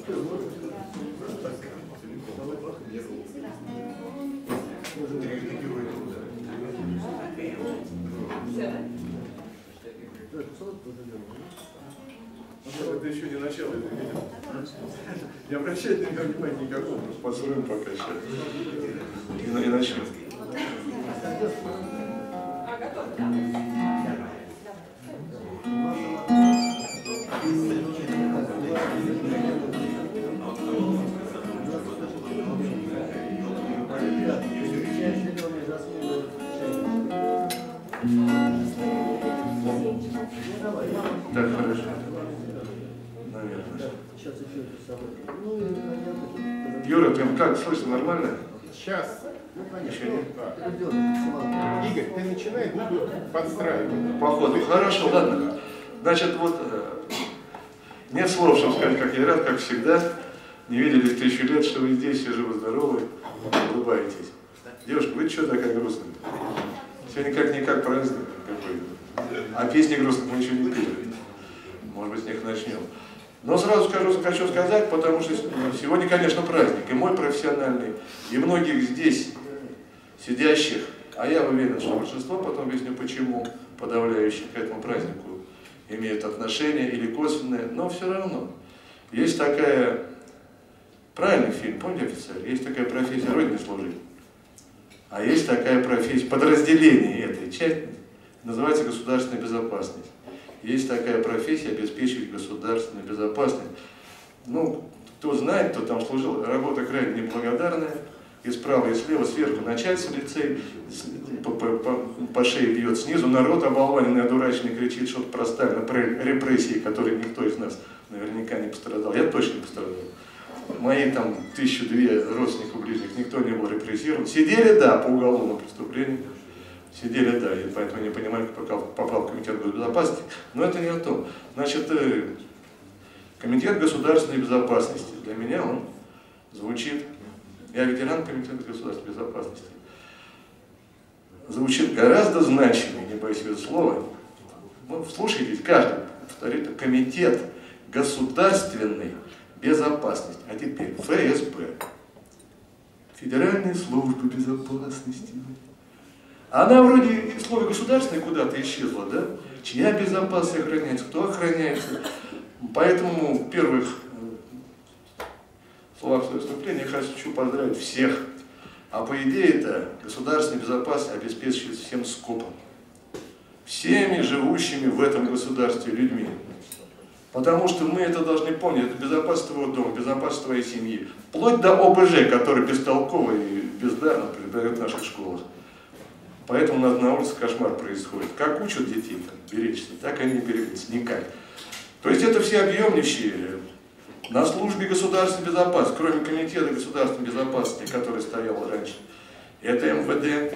Это еще не начало, это видео. Не обращайте на меня внимания никакого, построим пока сейчас. И начнем. Так, хорошо. Наверное. Юра, ты как, слышно, нормально? Сейчас. Еще нет? Игорь, ты начинай, буду подстраивать. Походу. Хорошо, ладно. Значит, вот нет слов, чтобы сказать, как я рад, как всегда. Не видели 1000 лет, что вы здесь, все живы-здоровы, улыбаетесь. Девушка, вы что такая грустная? Сегодня как-никак праздник какой-то. А песни грустных мы еще не пели. Может быть, с них начнем. Но сразу хочу сказать, потому что сегодня, конечно, праздник. И мой профессиональный, и многих здесь сидящих, а я уверен, что большинство, потом объясню почему, подавляющих к этому празднику имеют отношение или косвенное, но все равно. Есть такая, правильный фильм, помните, офицер? Есть такая профессия Родине служить. А есть такая профессия, подразделение этой части, называется государственная безопасность. Есть такая профессия обеспечивать государственную безопасность. Ну, кто знает, кто там служил, работа крайне неблагодарная. И справа, и слева, сверху начальство лицей, по шее бьет, снизу народ оболваненный, одураченный, кричит что-то про Сталина, про репрессии, которые никто из нас наверняка не пострадал. Я точно не пострадал. Мои там 1002 родственников ближних, никто не был репрессирован. Сидели, да, по уголовному преступлению. Сидели, да, и поэтому не понимали, как попал в Комитет госбезопасности. Но это не о том. Значит, Комитет государственной безопасности, для меня он звучит, я ветеран Комитета государственной безопасности, звучит гораздо значимее, не боюсь этого слова. Ну, слушайтесь, каждый повторит, Комитет государственной безопасности. А теперь ФСБ. Федеральная служба безопасности. Она вроде в слове государственной куда-то исчезла, да? Чья безопасность охраняется, кто охраняется. Поэтому в первых словах своего выступления я хочу поздравить всех. А по идее это государственная безопасность обеспечивается всем скопом. Всеми живущими в этом государстве людьми. Потому что мы это должны помнить, это безопасность твоего дома, безопасность твоей семьи. Вплоть до ОБЖ, который бестолково и бездарно преподает в наших школах. Поэтому у нас на улице кошмар происходит. Как учат детей беречься, так они не берегутся никак. То есть это все объемнейшие на службе государственной безопасности, кроме Комитета государственной безопасности, который стоял раньше. Это МВД.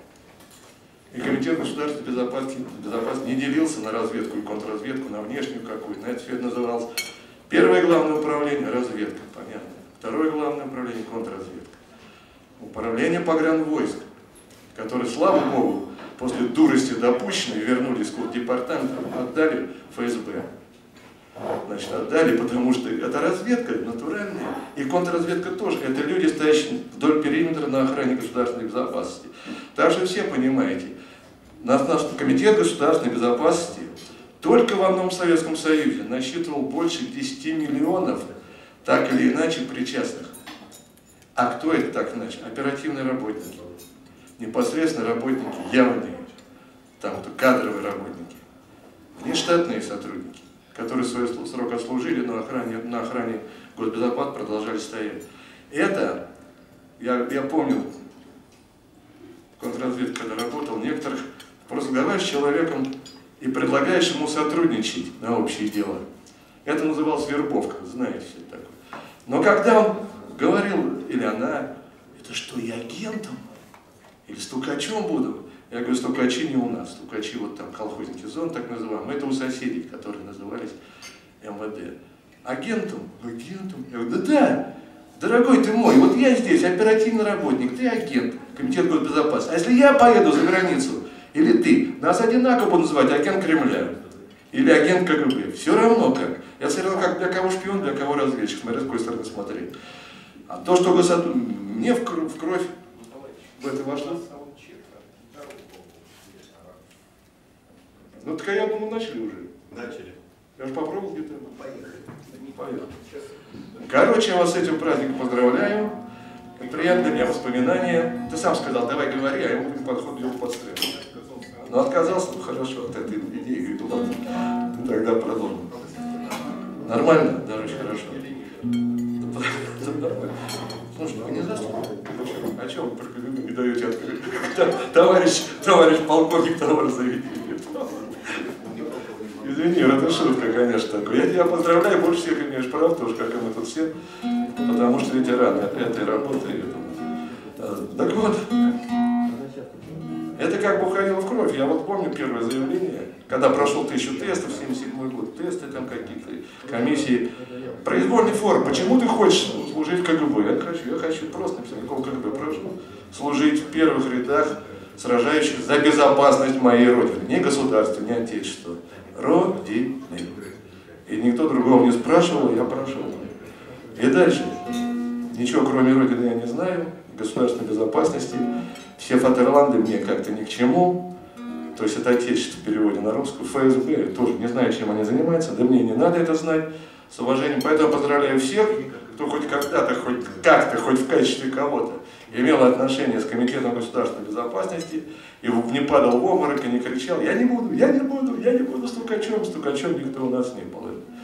И Комитет государственной безопасности не делился на разведку и контрразведку, на внешнюю какую-то. На это все это называлось. Первое главное управление – разведка, понятно. Второе главное управление – контрразведка. Управление погранвойск, которые, слава Богу, после дурости допущенной вернулись к департаменту, отдали ФСБ. Значит, отдали, потому что это разведка натуральная, и контрразведка тоже. Это люди, стоящие вдоль периметра на охране государственной безопасности. Так что все понимаете, наш Комитет государственной безопасности только в одном Советском Союзе насчитывал больше 10 миллионов так или иначе причастных. А кто это так иначе? Оперативные работники. Непосредственно работники явные, там кадровые работники, внештатные сотрудники, которые свой срок отслужили, но на охране госбезопасности продолжали стоять. Это, я помню, в контрразведке, когда работал, некоторых просто говоришь с человеком и предлагаешь ему сотрудничать на общее дело. Это называлось вербовка, знаете, все это такое. Но когда он говорил, или она, это что, я агентом? Или стукачом буду? Я говорю, стукачи не у нас, стукачи вот там, колхозники зон, так называемые, это у соседей, которые назывались МВД. Агентом? Агентом? Я говорю, да, дорогой ты мой, вот я здесь оперативный работник, ты агент, Комитет госбезопасности. А если я поеду за границу, или ты, нас одинаково будут называть агент Кремля. или агент КГБ. Все равно как. Я смотрел, как для кого шпион, для кого разведчик, смотря с какой стороны смотреть. А то, что мне в кровь в это вошло. Ну так я думаю, начали уже. Начали. Я же попробовал где-то. Поехали. Короче, я вас с этим праздником поздравляю. Приятные для меня воспоминания. Ты сам сказал, давай говори, а я ему подход делал подстроить. Но отказался, ну хорошо, от этой идеи, говорит, ладно, тогда продолжим. Нормально? Да, очень хорошо. Слушай, вы не заступили? О чем вы про КГБ не даете открыть? Товарищ полковник того заведения. Извини, это шутка, конечно, такое. Я тебя поздравляю, больше всех имеешь прав, тоже, как и мы тут все, потому что ветераны этой работы. Так вот, это как бы уходило в кровь. Я вот помню первое заявление, когда прошел 1000 тестов, 77 год, тесты там какие-то, комиссии. Произвольный форм, почему ты хочешь служить в КГБ? Я хочу просто написать, какого КГБ прошу. Служить в первых рядах сражающих за безопасность моей Родины. Не государства, не отечества. Родины. И никто другого не спрашивал, я прошел. И дальше. Ничего кроме Родины я не знаю. Государственной безопасности. Все Фатерланды мне как-то ни к чему. То есть это отечество в переводе на русскую. ФСБ тоже не знаю, чем они занимаются. Да мне не надо это знать. С уважением. Поэтому поздравляю всех, кто хоть когда-то, хоть как-то, хоть в качестве кого-то имел отношение с Комитетом государственной безопасности и не падал в обморок и не кричал: я не буду стукачом никто у нас не был.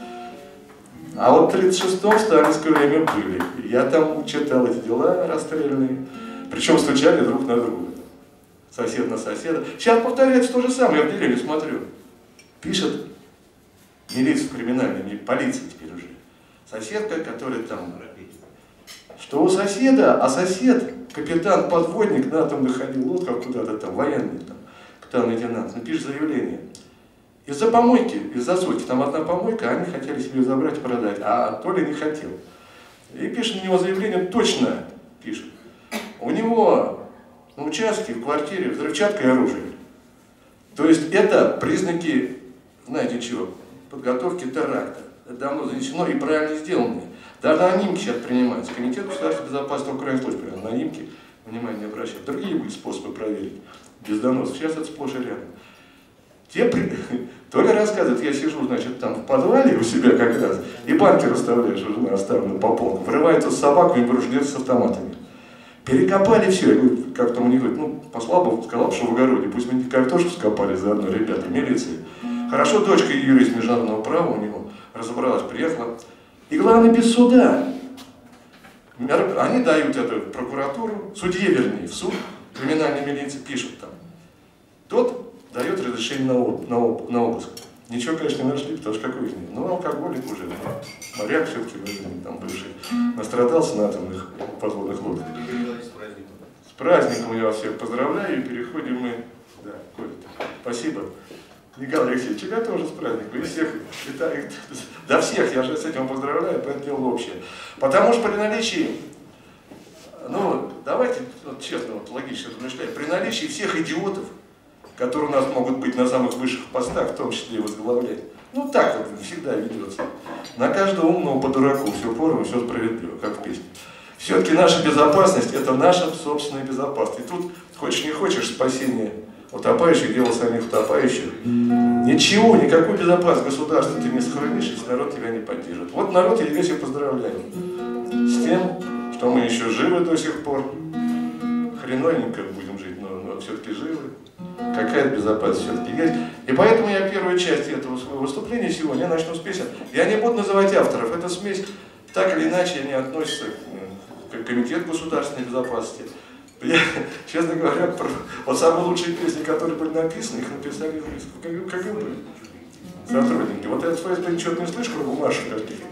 А вот в 1936-м в сталинское время были. Я там читал эти дела расстрельные, причем стучали друг на друга. Сосед на соседа. Сейчас повторяется то же самое, я в деревне смотрю. Пишет милицию криминальную, не полиция теперь уже. Соседка, которая там... Что у соседа, а сосед, капитан-подводник на атомных ходил лодках куда-то там, военный там, капитан-лейтенант, напишет заявление. Из-за помойки, из-за сойки, там одна помойка, они хотели себе забрать и продать, а Толя не хотел. И пишет на него заявление, точно пишет. У него на участке, в квартире взрывчатка и оружие. То есть это признаки, знаете чего, подготовки теракта. Это давно занесено и правильно сделано. Даже анонимки сейчас принимаются. Комитет государственной безопасности Украины тоже принимает анонимки. Внимание не обращают. Другие были способы проверить. Без доносов. Сейчас это сплошь и рядом. Толя рассказывает, я сижу, значит, там в подвале у себя как раз, и банки расставляешь, уже на оставленную по полку. Врывается с собаками, вооружены с автоматами. Перекопали все. Я говорю, как там они говорят, ну, послал бы, сказал, что в огороде. Пусть мы картошку скопали заодно, ребята, милиции. Хорошо, дочка юрист международного права у него разобралась, приехала. И главное, без суда. Они дают это в прокуратуру, судье, вернее, в суд, криминальной милиции пишут там. Тот дает разрешение на обыск. Ничего, конечно, не нашли, потому что какой из них. Ну, алкоголик уже, моряк все-таки там бывший, настрадался на атомных подводных лодках. С праздником я вас всех поздравляю, и переходим мы... Да, Коля, спасибо. Николай Алексеевич, тебя тоже с праздником. И всех, да всех, я же с этим поздравляю, поэтому дело общее. Потому что при наличии, ну, давайте вот, честно, вот, логично размышляем, при наличии всех идиотов, которые у нас могут быть на самых высших постах, в том числе и возглавлять, ну так вот всегда ведется. На каждого умного по дураку все поровну, все справедливо, как в песне. Все-таки наша безопасность – это наша собственная безопасность. И тут, хочешь не хочешь, спасение утопающих, дело самих утопающих. Ничего, никакой безопасности государства ты не сохранишь, если народ тебя не поддержит. Вот народ я весь поздравляю с тем, что мы еще живы до сих пор. Хреновенько будем жить, но все-таки живы. Какая-то безопасность все-таки есть. И поэтому я первую часть этого своего выступления сегодня я начну с песен. Я не буду называть авторов. Эта смесь так или иначе не относится к Комитету государственной безопасности. Я, честно говоря, вот самые лучшие песни, которые были написаны, их написали КГБ. Сотрудники. Вот я с ФСБ ничего не слышу, кроме бумажек каких-то.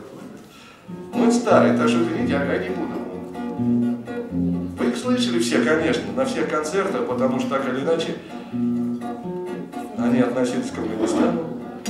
Ну, это старые, так что извините, я не буду. Вы их слышали все, конечно, на всех концертах, потому что так или иначе они относились к Афганистану.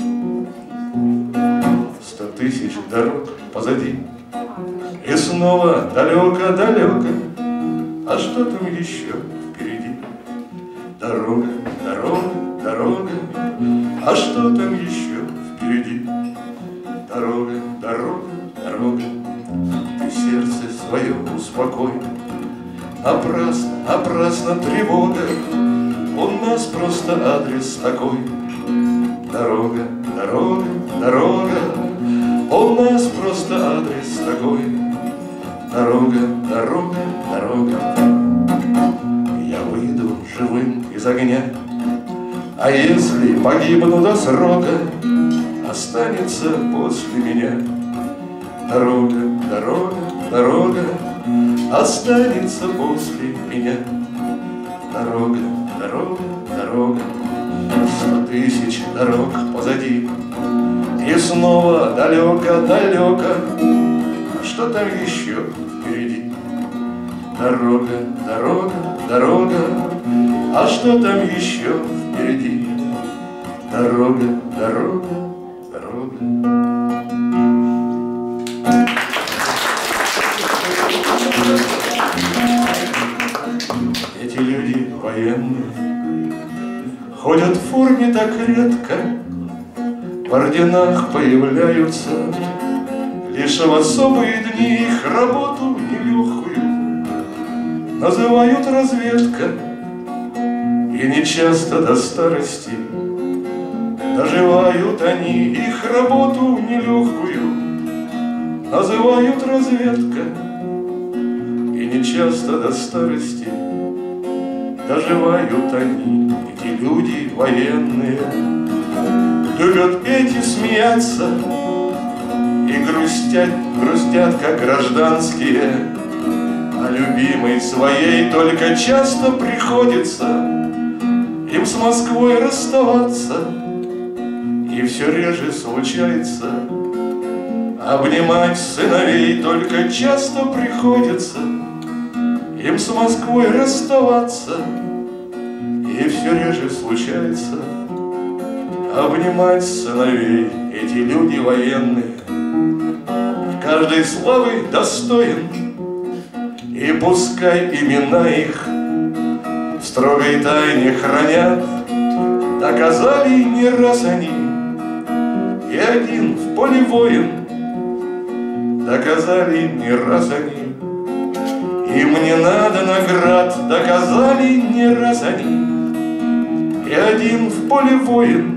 100 тысяч дорог позади. И снова далеко-далеко. А что там еще впереди? Дорога, дорога, дорога, а что там еще впереди? Дорога, дорога, дорога, ты сердце свое успокой. Напрасно, напрасно тревога, у нас просто адрес такой. Дорога, дорога, дорога, у нас просто адрес такой. Дорога, дорога, дорога, я выйду живым из огня, а если погибну до срока, останется после меня. Дорога, дорога, дорога, останется после меня. Дорога, дорога, дорога, 100 тысяч дорог позади, и снова далеко, далеко, а что там еще впереди? Дорога, дорога, дорога, а что там еще впереди? Дорога, дорога, дорога. Эти люди военные ходят в форме так редко, в орденах появляются лишь в особые дни. Их работу нелегкую называют разведка, и нечасто до старости доживают они. Их работу нелегкую называют разведка, и нечасто до старости доживают они. Эти люди военные любят петь и смеяться, и грустят, как гражданские. А любимой своей только часто приходится им с Москвой расставаться, и все реже случается обнимать сыновей. Только часто приходится им с Москвой расставаться, и все реже случается обнимать сыновей. Эти люди военные каждой славы достоин, и пускай имена их в строгой тайне хранят. Доказали не раз они, и один в поле воин. Доказали не раз они, им не надо наград. Доказали не раз они, и один в поле воин.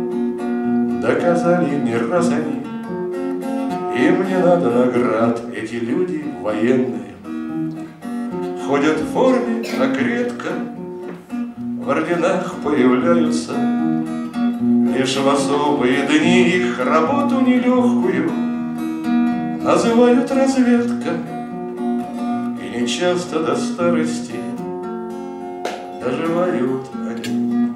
Доказали не раз они, им не надо наград. Эти люди военные ходят в форме так редко, в орденах появляются лишь в особые дни. Их работу нелегкую называют разведка, и нечасто до старости доживают они.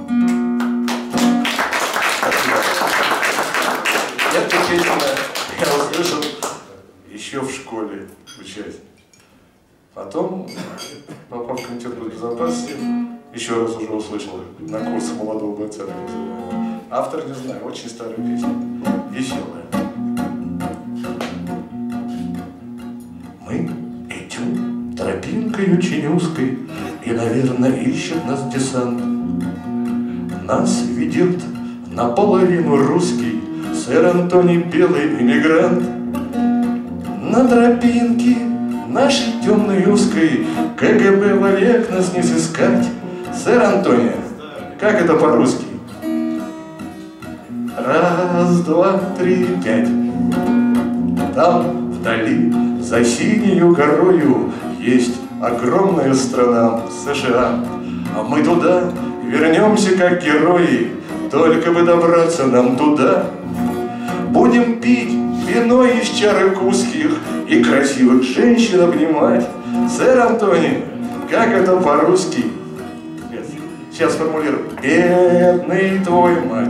Эту песню я услышал еще в школе, учась. Потом, попав в комитет по безопасности, еще раз уже услышал на курсах молодого бойца, так называемого. Автор не знаю, очень старая песня, веселая. Мы идем тропинкой очень узкой, и, наверное, ищет нас десант. Нас ведет наполовину русский сэр Антоний, белый иммигрант. На тропинке нашей темной узкой КГБ вовек нас не сыскать. Сэр Антония, как это по-русски? Раз, два, три, пять. Там вдали, за синею горою, есть огромная страна США. А мы туда вернемся как герои, только бы добраться нам туда. Будем пить вино из чарок узких и красивых женщин обнимать. Сэр Антоний, как это по-русски? Сейчас сформулирую. Бедный твой мать.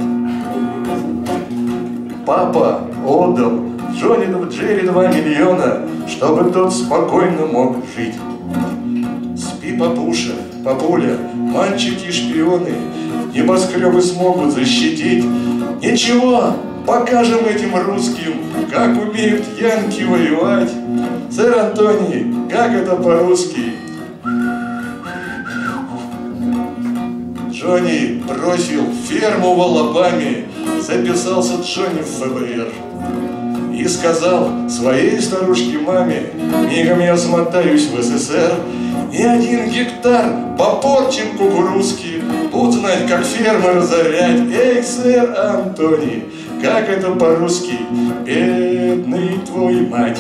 Папа отдал Джерри 2 миллиона, чтобы тот спокойно мог жить. Спи, папуша, папуля, мальчики шпионы, небоскребы смогут защитить. Ничего, покажем этим русским, как умеют янки воевать. Сэр Антоний, как это по-русски? Джонни бросил ферму в Алабаме, записался Джонни в ФБР и сказал своей старушке маме: мигом я смотаюсь в СССР, ни один гектар попорчен кукурузки, буду знать, как фермы разорять. Эй, сэр Антони, как это по-русски? Бедный твой мать.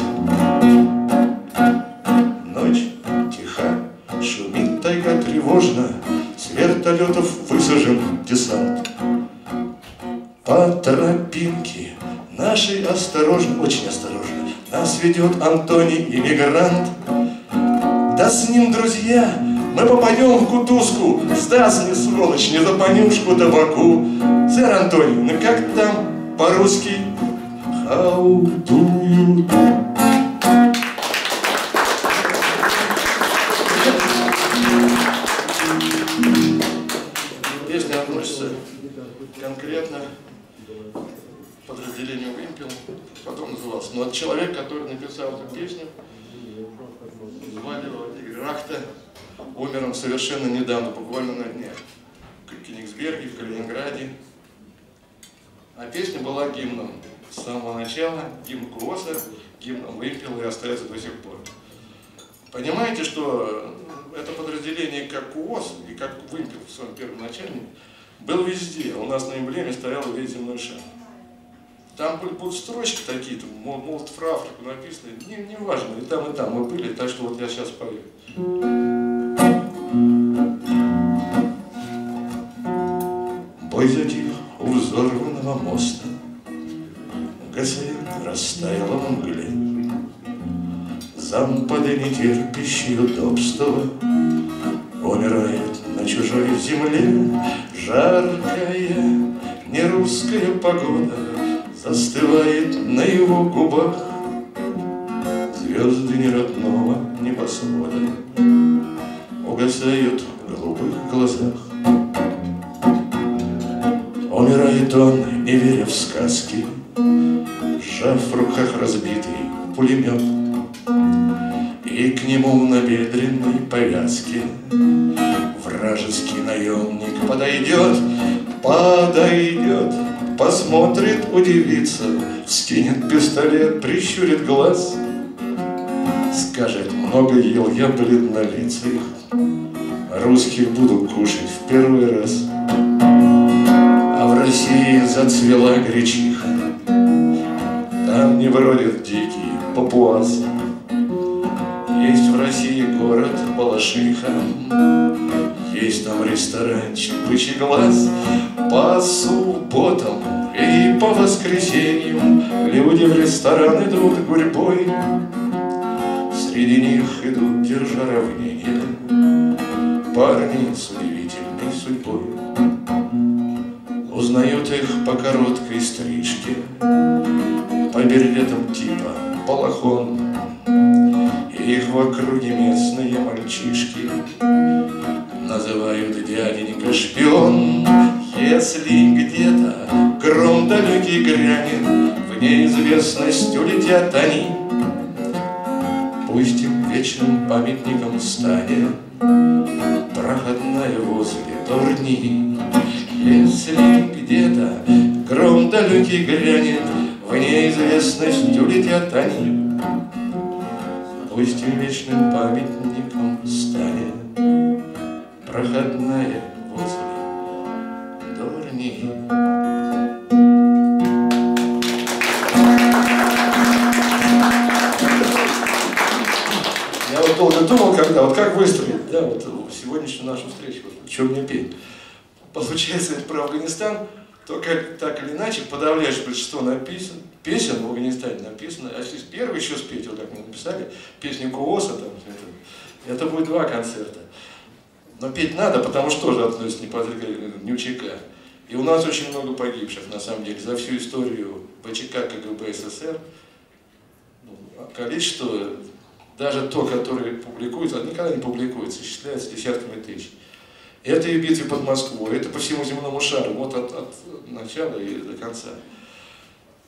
Ночь тиха, шумит тайга тревожно, с вертолетов высажен десант. По тропинке нашей осторожно, очень осторожно, нас ведет Антоний иммигрант. Да с ним, друзья, мы попадем в кутузку, сдаст мне, сволочь, не за понюшку табаку. Сэр Антоний, ну как там по-русски? How do you do? Песня относится конкретно к подразделению «Вымпел», потом назывался. Но это человек, который написал эту песню, звали его Игорь Рахта, умер он совершенно недавно, буквально на днях, в Кенигсберге, в Калининграде. А песня была гимном с самого начала, гимн КУОСа, гимном «Вымпел» и остается до сих пор. Понимаете, что это подразделение как КУОС и как «Вымпел» в своем первоначальном был везде. У нас на эмблеме стоял весь земной шар. Там будут строчки такие-то, может, в Африку написаны, не важно, и там мы были, так что вот я сейчас пою. Бой затих у взорванного моста, Гасает растаяла в мгле, Зампады нетерпящие удобства умирает на чужой земле. Жаркая нерусская погода застывает на его губах, звезды неродного небосвода угасают в голубых глазах. Умирает он, не веря в сказки, сжав в руках разбитый пулемет, и к нему в набедренной повязке вражеский наемник подойдет, посмотрит, удивится, вскинет пистолет, прищурит глаз, скажет: много ел я бледнолицых, русских буду кушать в первый раз. А в России зацвела гречиха, там не бродит дикий папуас. Есть в России город Балашиха, есть там ресторанчик «Бычий глаз». По субботам и по воскресеньям люди в ресторан идут гурьбой. Среди них идут, держа равнение, парни с удивительной судьбой. Узнают их по короткой стрижке, по беретам типа балахон. Их в округе местные мальчишки называют дяденька шпион. Если где-то гром далекий грянет, в неизвестность улетят они, пусть им вечным памятником станет проходная возле Турни. Если где-то гром далекий грянет, в неизвестность улетят они, пусть им вечным памятником станет проходная возле Турни. Я вот долго думал, вот как выстроить, да, вот сегодняшнюю нашу встречу, вот, что мне петь. Получается, это про Афганистан, то как так или иначе подавляющее большинство песен в Афганистане написано, а если первый еще спеть, вот как мы написали, песню КУОСа, там, это будет 2 концерта. Но петь надо, потому что тоже относится непосредственно к НЮЧК. И у нас очень много погибших, на самом деле, за всю историю ВЧК КГБ СССР. Количество, даже то, которое публикуется, никогда не публикуется, исчисляется десятками тысяч. Это и битвы под Москвой, это по всему земному шару, вот от начала и до конца.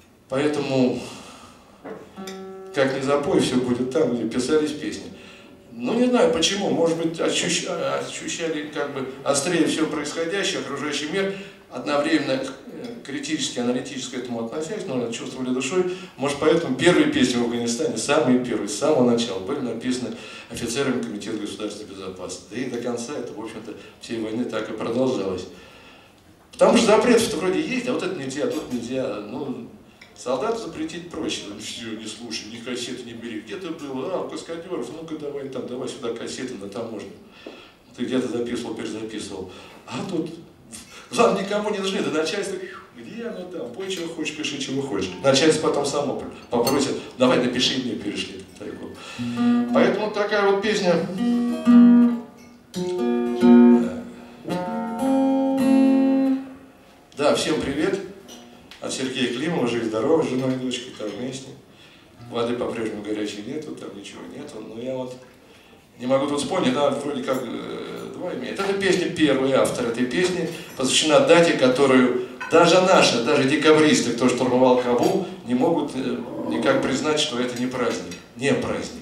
Поэтому, как ни запой, все будет там, где писались песни. Ну, не знаю почему, может быть, ощущали как бы острее все происходящее, окружающий мир, одновременно критически, аналитически к этому относясь, но чувствовали душой. Может, поэтому первые песни в Афганистане, самые первые, с самого начала, были написаны офицерами Комитета государственной безопасности. Да и до конца это, в общем-то, всей войны так и продолжалось. Потому что запретов-то вроде есть, а вот это нельзя, тут нельзя. Ну, солдату запретить проще. Ну, все, не слушай, ни кассеты не бери. Где ты был? А, у каскадеров, ну-ка давай там, давай сюда кассеты на таможню. Ты где-то записывал, перезаписывал. А тут, главное, никому не нужны, да начальство, где оно там, пой, чего хочешь, пиши, чего хочешь. Начальство потом само попросит, давай напиши мне, перешли. Поэтому такая вот песня. Да, всем привет. От Сергея Климова, жить здорово, с женой и дочкой, там вместе. Воды по-прежнему горячей нету, там ничего нету. Но я вот не могу тут вспомнить, да, вроде как два имеет. Это песня, первый автор этой песни, посвящена дате, которую даже наши, даже декабристы, кто штурмовал Кабул, не могут никак признать, что это не праздник. Не праздник.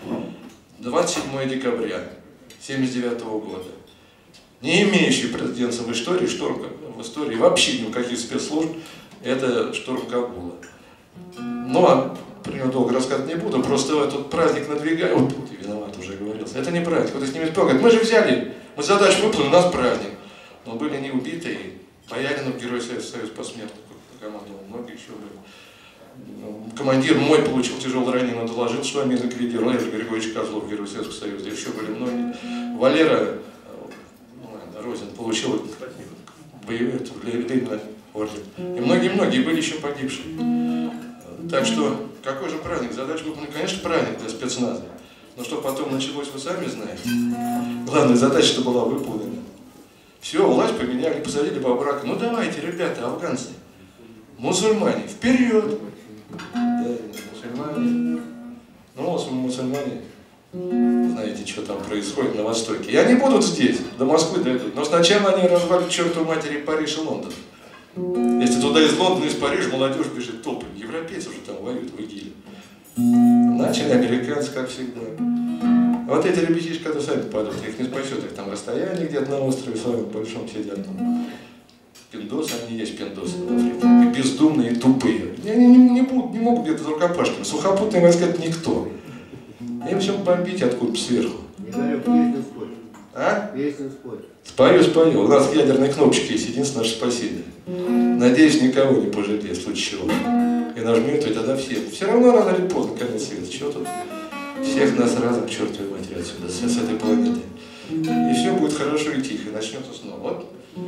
27 декабря 1979 года. Не имеющий прецеденса в истории, штурм в истории вообще никаких спецслужб, это штурм Кабула. Ну, а про него долго рассказывать не буду, просто этот праздник надвигает. Вот ты виноват, уже говорил. Это не праздник. Вот с ними говорят, мы же взяли, мы задачу выполнили, у нас праздник. Но были не убитые. Бояринов, герой Советского Союза посмертно командовал, многие еще были. Командир мой получил тяжелое ранение, но доложил, что они ликвидировали. Владимир Григорьевич Козлов, герой Советского Союза, еще были многие. Валера Розин получил боевой орден. И многие-многие были еще погибшие. Так что, какой же праздник? Задача выполнена, конечно, праздник для спецназа. Но что потом началось, вы сами знаете. Главная задача-то была выполнена. Все, власть поменяли, посадили по браку. Ну давайте, ребята, афганцы, мусульмане, вперед! Да, мусульмане. Ну, мусульмане, знаете, что там происходит на Востоке. И они будут здесь, до Москвы дойдут. Но сначала они развалят чертову матери Париж и Лондон. Если туда из Лондона, из Парижа молодежь бежит толпами. Европейцы уже там воюют в ИГИЛе. Начали американцы, как всегда. А вот эти ребятишки, когда сами падают, их не спасет, их там расстояние где-то на острове с вами большом сидят. Пиндосы, они есть пиндосы в Африке. И бездумные, и тупые. Они не могут где-то за рукопашками. Сухопутные войска это никто. Им все бомбить откуда сверху. Игорек, песню спой. А? Песню спой. Спою. У нас ядерный кнопочка есть, единственное наше спасение. Надеюсь, никого не пожалеет в случае чего. И нажмет, и тогда все равно рано или поздно конец света. Чего тут? Всех нас разом к чертовой матери отсюда, с этой планеты. И все будет хорошо и тихо, и начнется снова.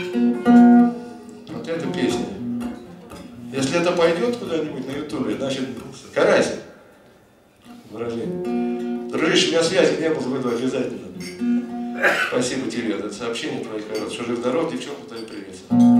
Вот эта песня. Если это пойдет куда-нибудь на ютубе, значит, карась. Выражение. Дружище, у меня связи не было, выйду обязательно. Спасибо тебе за это сообщение твоих хороших. Что жив-здоров, девчонка, твоя привет.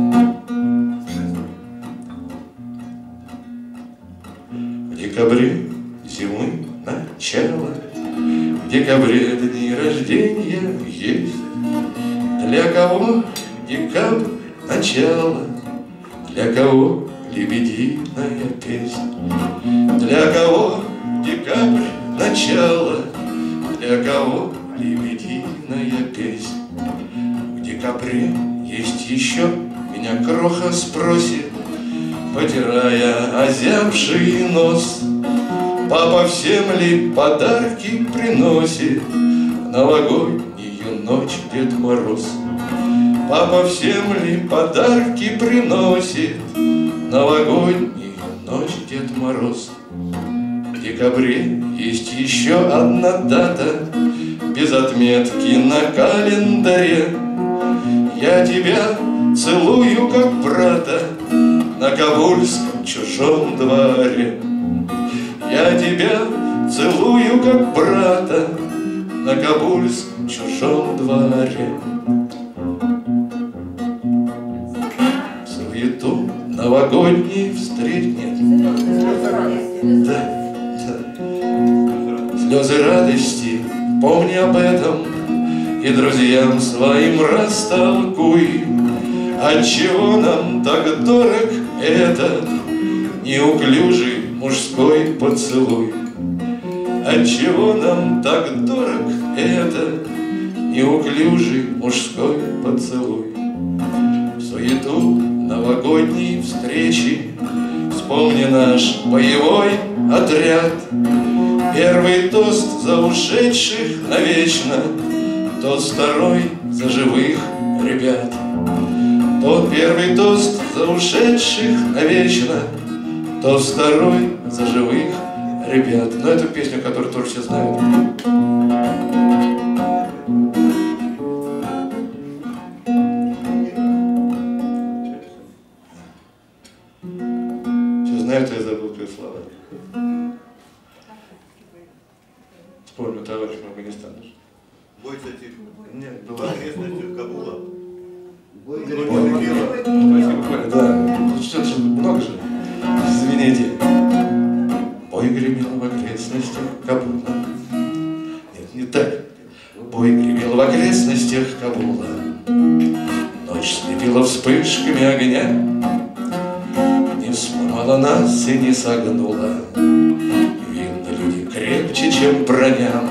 В декабре зимы начало, в декабре дни рождения есть. Для кого декабрь начало, для кого лебединая песня. Для кого декабрь начало, для кого лебединая песня. В декабре есть еще, меня кроха спросит, потирая озябший нос. Папа всем ли подарки приносит в новогоднюю ночь Дед Мороз? Папа всем ли подарки приносит в новогоднюю ночь Дед Мороз? В декабре есть еще одна дата без отметки на календаре. Я тебя целую как брата на кабульском чужом дворе. Я тебя целую как брата на кабульском чужом дворе. Суету новогодний встретит. Да. Слезы радости, помни об этом, и друзьям своим растолкуй, отчего нам так дорог этот неуклюжий мужской поцелуй. отчего нам так дорог это неуклюжий мужской поцелуй. В суету новогодней встречи вспомни наш боевой отряд. Первый тост за ушедших навечно, тост второй за живых ребят. Тот первый тост за ушедших навечно, тост второй за живых ребят. Но эту песню, которую тоже все знают. Все знают, я забыл твои слова. Вспомню товарищ Афганистана. Бой за тихо. Нет, В была. окрестностях Кабула. Спасибо, Коля, да. Что-то же много же. Извините. Бой гремел в окрестностях Кабула. Нет, не так. Бой гремел в окрестностях Кабула. Ночь слепила вспышками огня. Не сломала нас и не согнула. Видно, люди крепче, чем броня.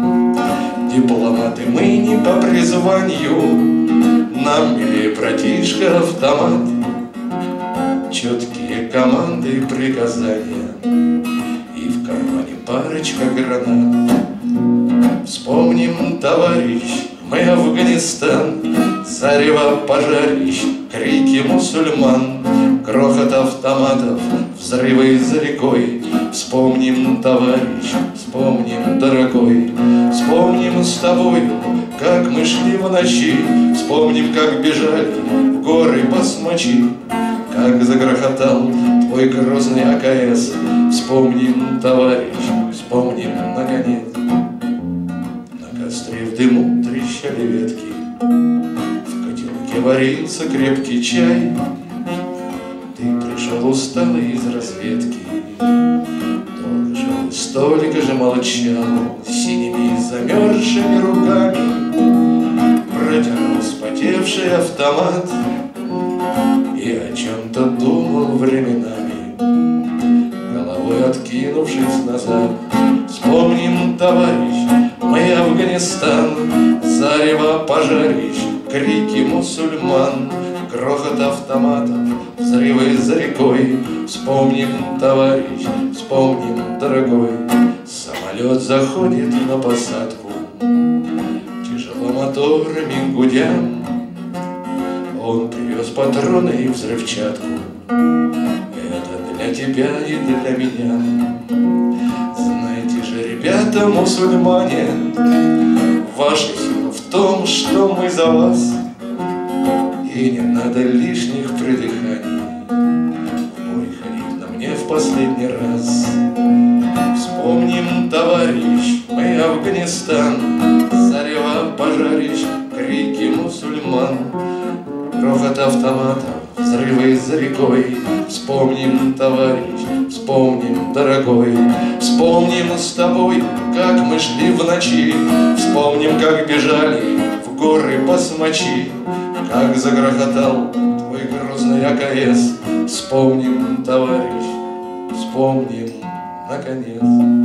Дипломаты мы не по призванию. Нам милее братишка автомат. Четкие команды и приказания. И в кармане парочка гранат. Вспомним, товарищ, мы Афганистан. Зарево пожарищ, крики мусульман. Грохот автоматов, взрывы за рекой. Вспомним, товарищ, вспомним, дорогой. Вспомним с тобою, как мы шли в ночи. Вспомним, как бежали в горы басмачи. Как загрохотал твой грозный АКС. Вспомним, товарищ, вспомним, наконец. На костре в дыму трещали ветки. В котелке варился крепкий чай. Ты пришел усталый из разведки. Долго жил и столько же молчал. Синими замерзшими руками протянул вспотевший автомат. И о чем-то думал временами, головой откинувшись назад. Вспомним, товарищ, мы Афганистан. Зарево пожарищ, крики мусульман. Грохот автоматов, взрывы за рекой. Вспомним, товарищ, вспомним, дорогой. Самолет заходит на посадку, тяжело моторами гудя. Он привез патроны и взрывчатку. Это для тебя и для меня. Знаете же, ребята мусульмане, ваша сила в том, что мы за вас. И не надо лишних придыханий. В бой ходить нам не в последний раз. Вспомним, товарищ, мы Афганистан. Зарево пожарищ, крики мусульман. Грохот автоматов, взрывы за рекой. Вспомним, товарищ, вспомним, дорогой. Вспомним с тобой, как мы шли в ночи. Вспомним, как бежали в горы басмачи. Как загрохотал твой грозный АКС. Вспомним, товарищ, вспомним, наконец.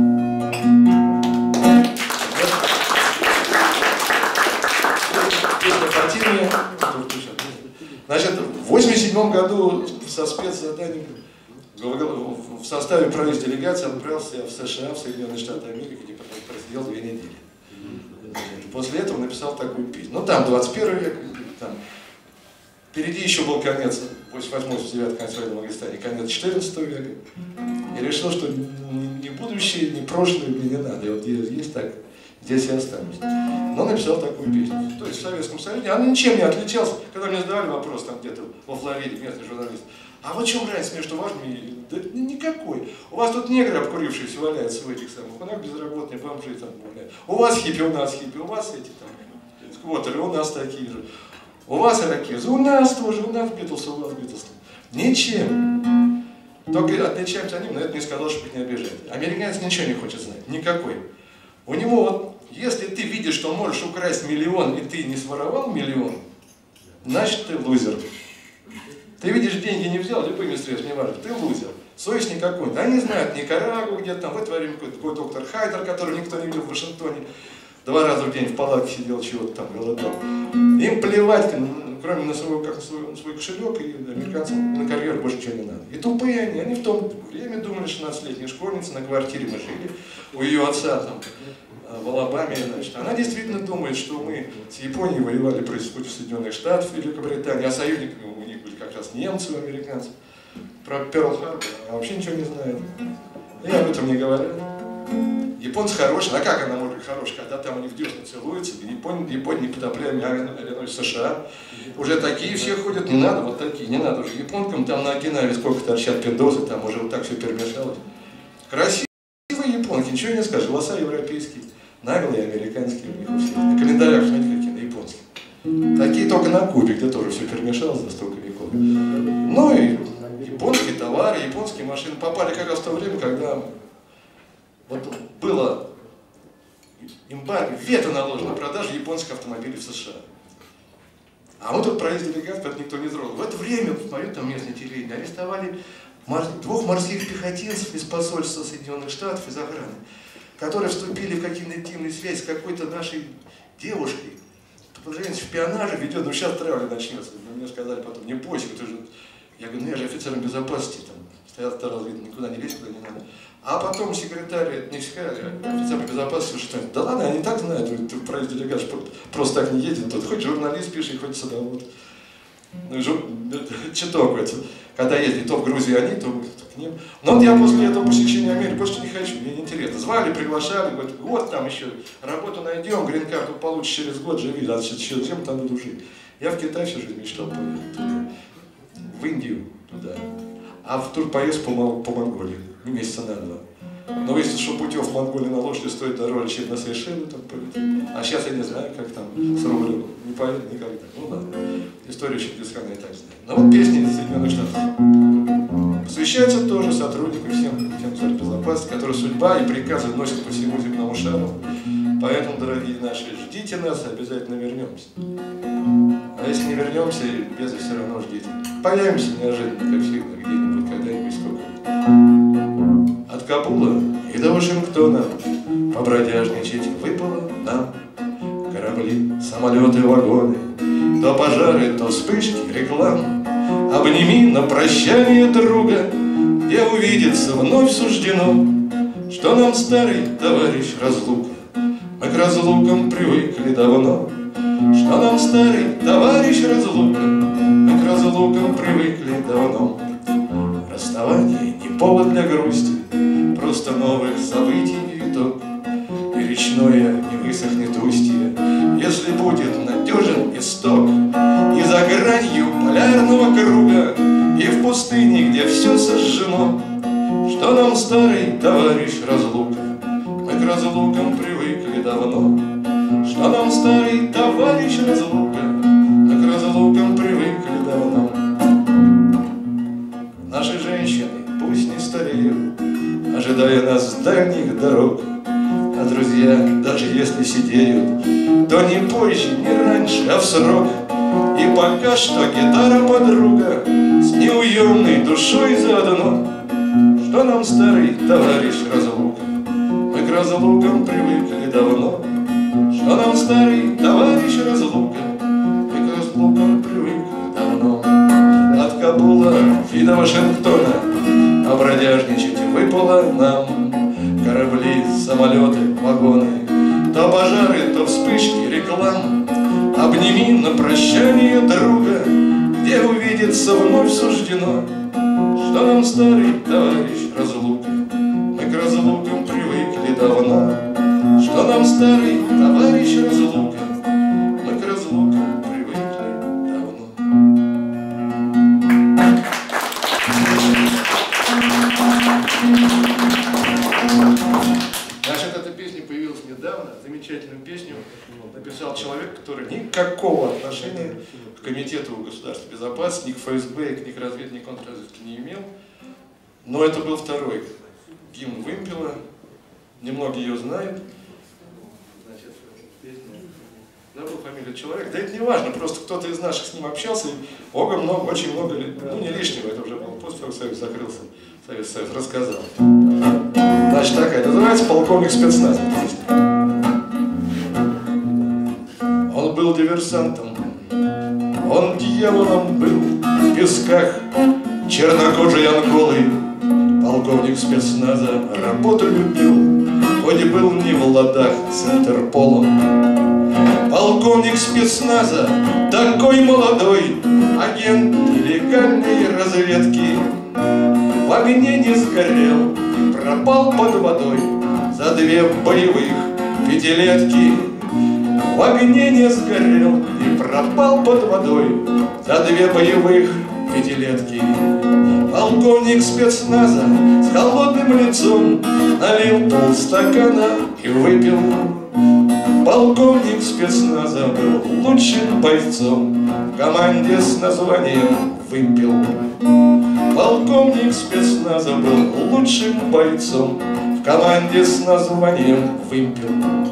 Значит, в 1987 году со спецзаданием в составе правительства делегации отправился в США, в Соединенные Штаты Америки, где просидел 2 недели. После этого написал такую песню. Ну там 21 век, там, впереди еще был конец 88-89 конец войны в Афганистане, конец 14 века. И решил, что ни будущее, ни прошлое мне не надо. И вот есть так, здесь я останусь. Но написал такую песню. То есть в Советском Союзе она ничем не отличалась. Когда мне задавали вопрос там где-то во Флориде, местный журналист, а вот в чем разница между вашими? Да никакой. У вас тут негры обкурившиеся валяются в этих самых, у нас безработные бомжи там валяют. У вас хиппи, у нас хиппи, у вас эти там сквотеры, у нас такие же. У вас ирокезы, у нас тоже, у нас Битлз, у вас Битлз. Ничем. Только отличаемся они, но это не сказал, чтобы их не обижать. Американец ничего не хочет знать, никакой. У него вот, если ты видишь, что можешь украсть 1 миллион, и ты не своровал 1 миллион, значит ты лузер. Ты видишь, деньги не взял, любыми средствами, не важно, ты лузер. Совесть никакой. Да они знают Никарагуа, где-то там в это время какой доктор Хайдер, которого никто не видел в Вашингтоне, 2 раза в день в палатке сидел, чего-то там голодал. Им плевать, кроме на свой кошелек, и американцам на карьеру больше ничего не надо. И тупые они в то время думали, 16-летняя школьница, на квартире мы жили, у ее отца там в Алабаме, значит. Она действительно думает, что мы с Японией воевали против Соединенных Штатов и Великобритании, а союзниками у них были как раз немцы, американцы. Про Перл-Харбор она вообще ничего не знает. Я об этом не говорю. Японцы хорошие, а как она может быть хорошая, когда там они в десны целуются, Япония непотопляемая авианосец США. Уже такие все ходят, не надо, вот такие, не надо уже японкам, там на Окинаве сколько торчат пиндосы, там уже вот так все перемешалось. Красивые японки, ничего не скажешь, голоса европейские, наглые американские у них у всех. На календарях, смотрите, какие, на японских. Такие только на Кубе, где тоже все перемешалось за столько веков. Ну и японские товары, японские машины попали как раз в то время, когда вот было эмбарго, вето наложено на продажу японских автомобилей в США. А мы тут провели делегат, поэтому никто не трогал. В это время, в моем там местное телевидение, арестовали 2 морских пехотинцев из посольства Соединенных Штатов, из охраны, которые вступили в какие-то интимные связи с какой-то нашей девушкой. Подозрение в шпионаже ведет, ну сейчас травля начнется. Мне сказали потом, не бойся, ты же... Я говорю, ну я же офицером безопасности, там, стоят разведка, никуда не лезть, куда не надо. А потом секретарь, не секретарь, офицер безопасности, что да ладно, они так знают, ты правильно делегат просто так не едет, тут хоть журналист пишет, хоть садовод. Ну, читок это, когда ездит то в Грузию они, то к ним. Но вот я после этого посещения Америки больше не хочу, мне неинтересно. Звали, приглашали, говорят, вот там еще работу найдем, грин-карту получишь через год, живи, а чем там буду жить. Я в Китай всю жизнь мечтал поехать, в Индию туда, а в турпоездку по Монголии, месяца на 2. Но выяснилось, что путев в Монголию на лошади стоит дороже, чем на Сейшелы там полететь. А сейчас я не знаю, как там с рублем. Не поеду никогда. Ну ладно. Историю Чингисхана я так знаю. Но вот песни из Соединенных Штатов посвящаются тоже сотрудникам всем безопасности, которые судьба и приказы носят по всему земному шару. Поэтому, дорогие наши, ждите нас, обязательно вернемся. А если не вернемся, безы все равно ждите. Появимся неожиданно, как всегда, где-нибудь, когда-нибудь, сколько-нибудь. От Кабула и до Вашингтона побродяжничать выпало нам. Корабли, самолеты, вагоны, то пожары, то вспышки реклам. Обними на прощание друга, где увидеться вновь суждено, что нам старый товарищ разлука. Мы к разлукам привыкли давно, что нам старый товарищ разлука. Мы к разлукам привыкли давно. Расставание не повод для грусти, просто новых событий итог. И речное не высохнет устье, если будет надежен исток. И за гранью полярного круга, и в пустыне, где все сожжено, что нам старый товарищ разлука. Мы к разлукам привыкли давно, что нам старый товарищ разлука. Мы к разлукам привыкли давно. Наши женщины пусть не стареют, ожидая нас с дальних дорог. А друзья, даже если сидеют, то не позже, не раньше, а в срок. И пока что гитара-подруга с неуемной душой заодно, что нам старый товарищ разлука. Мы к разлукам привыкли давно, что нам старый товарищ разлука. Мы к разлукам привыкли давно. От Кабула и до Вашингтона обродяжничать выпало нам. Корабли, самолеты, вагоны, то пожары, то вспышки реклам. Обними на прощание друга, где увидеться вновь суждено, что нам старый товарищ разлука. Мы к разлукам привыкли давно, что нам старый товарищ разлука. Мы к разлукам привыкли давно. Значит, эта песня появилась недавно, замечательную песню написал человек, который никакого отношения к Комитету государственной безопасности, ни к ФСБ, ни к разведке, ни к контрразведке не имел. Но это был второй гимн Вымпела, немногие ее знают. Значит, песня, забыл фамилию человека, да это не важно, просто кто-то из наших с ним общался, и очень много лет, ну не лишнего, это уже было после того, как Союз закрылся, Советский Союз рассказал. Значит, такая, называется «Полковник спецназа». Он был диверсантом, он дьяволом был в песках, чернокожий анголой. Полковник спецназа работу любил, хоть и был не в ладах с Интерполом. Полковник спецназа, такой молодой, агент нелегальной разведки, в огне не сгорел и пропал под водой за 2 боевых пятилетки. В огне не сгорел и пропал под водой за 2 боевых пятилетки. Полковник спецназа с холодным лицом налил полстакана и выпил. Полковник спецназа был лучшим бойцом в команде с названием «Вымпел». Полковник спецназа был лучшим бойцом в команде с названием «Вымпел».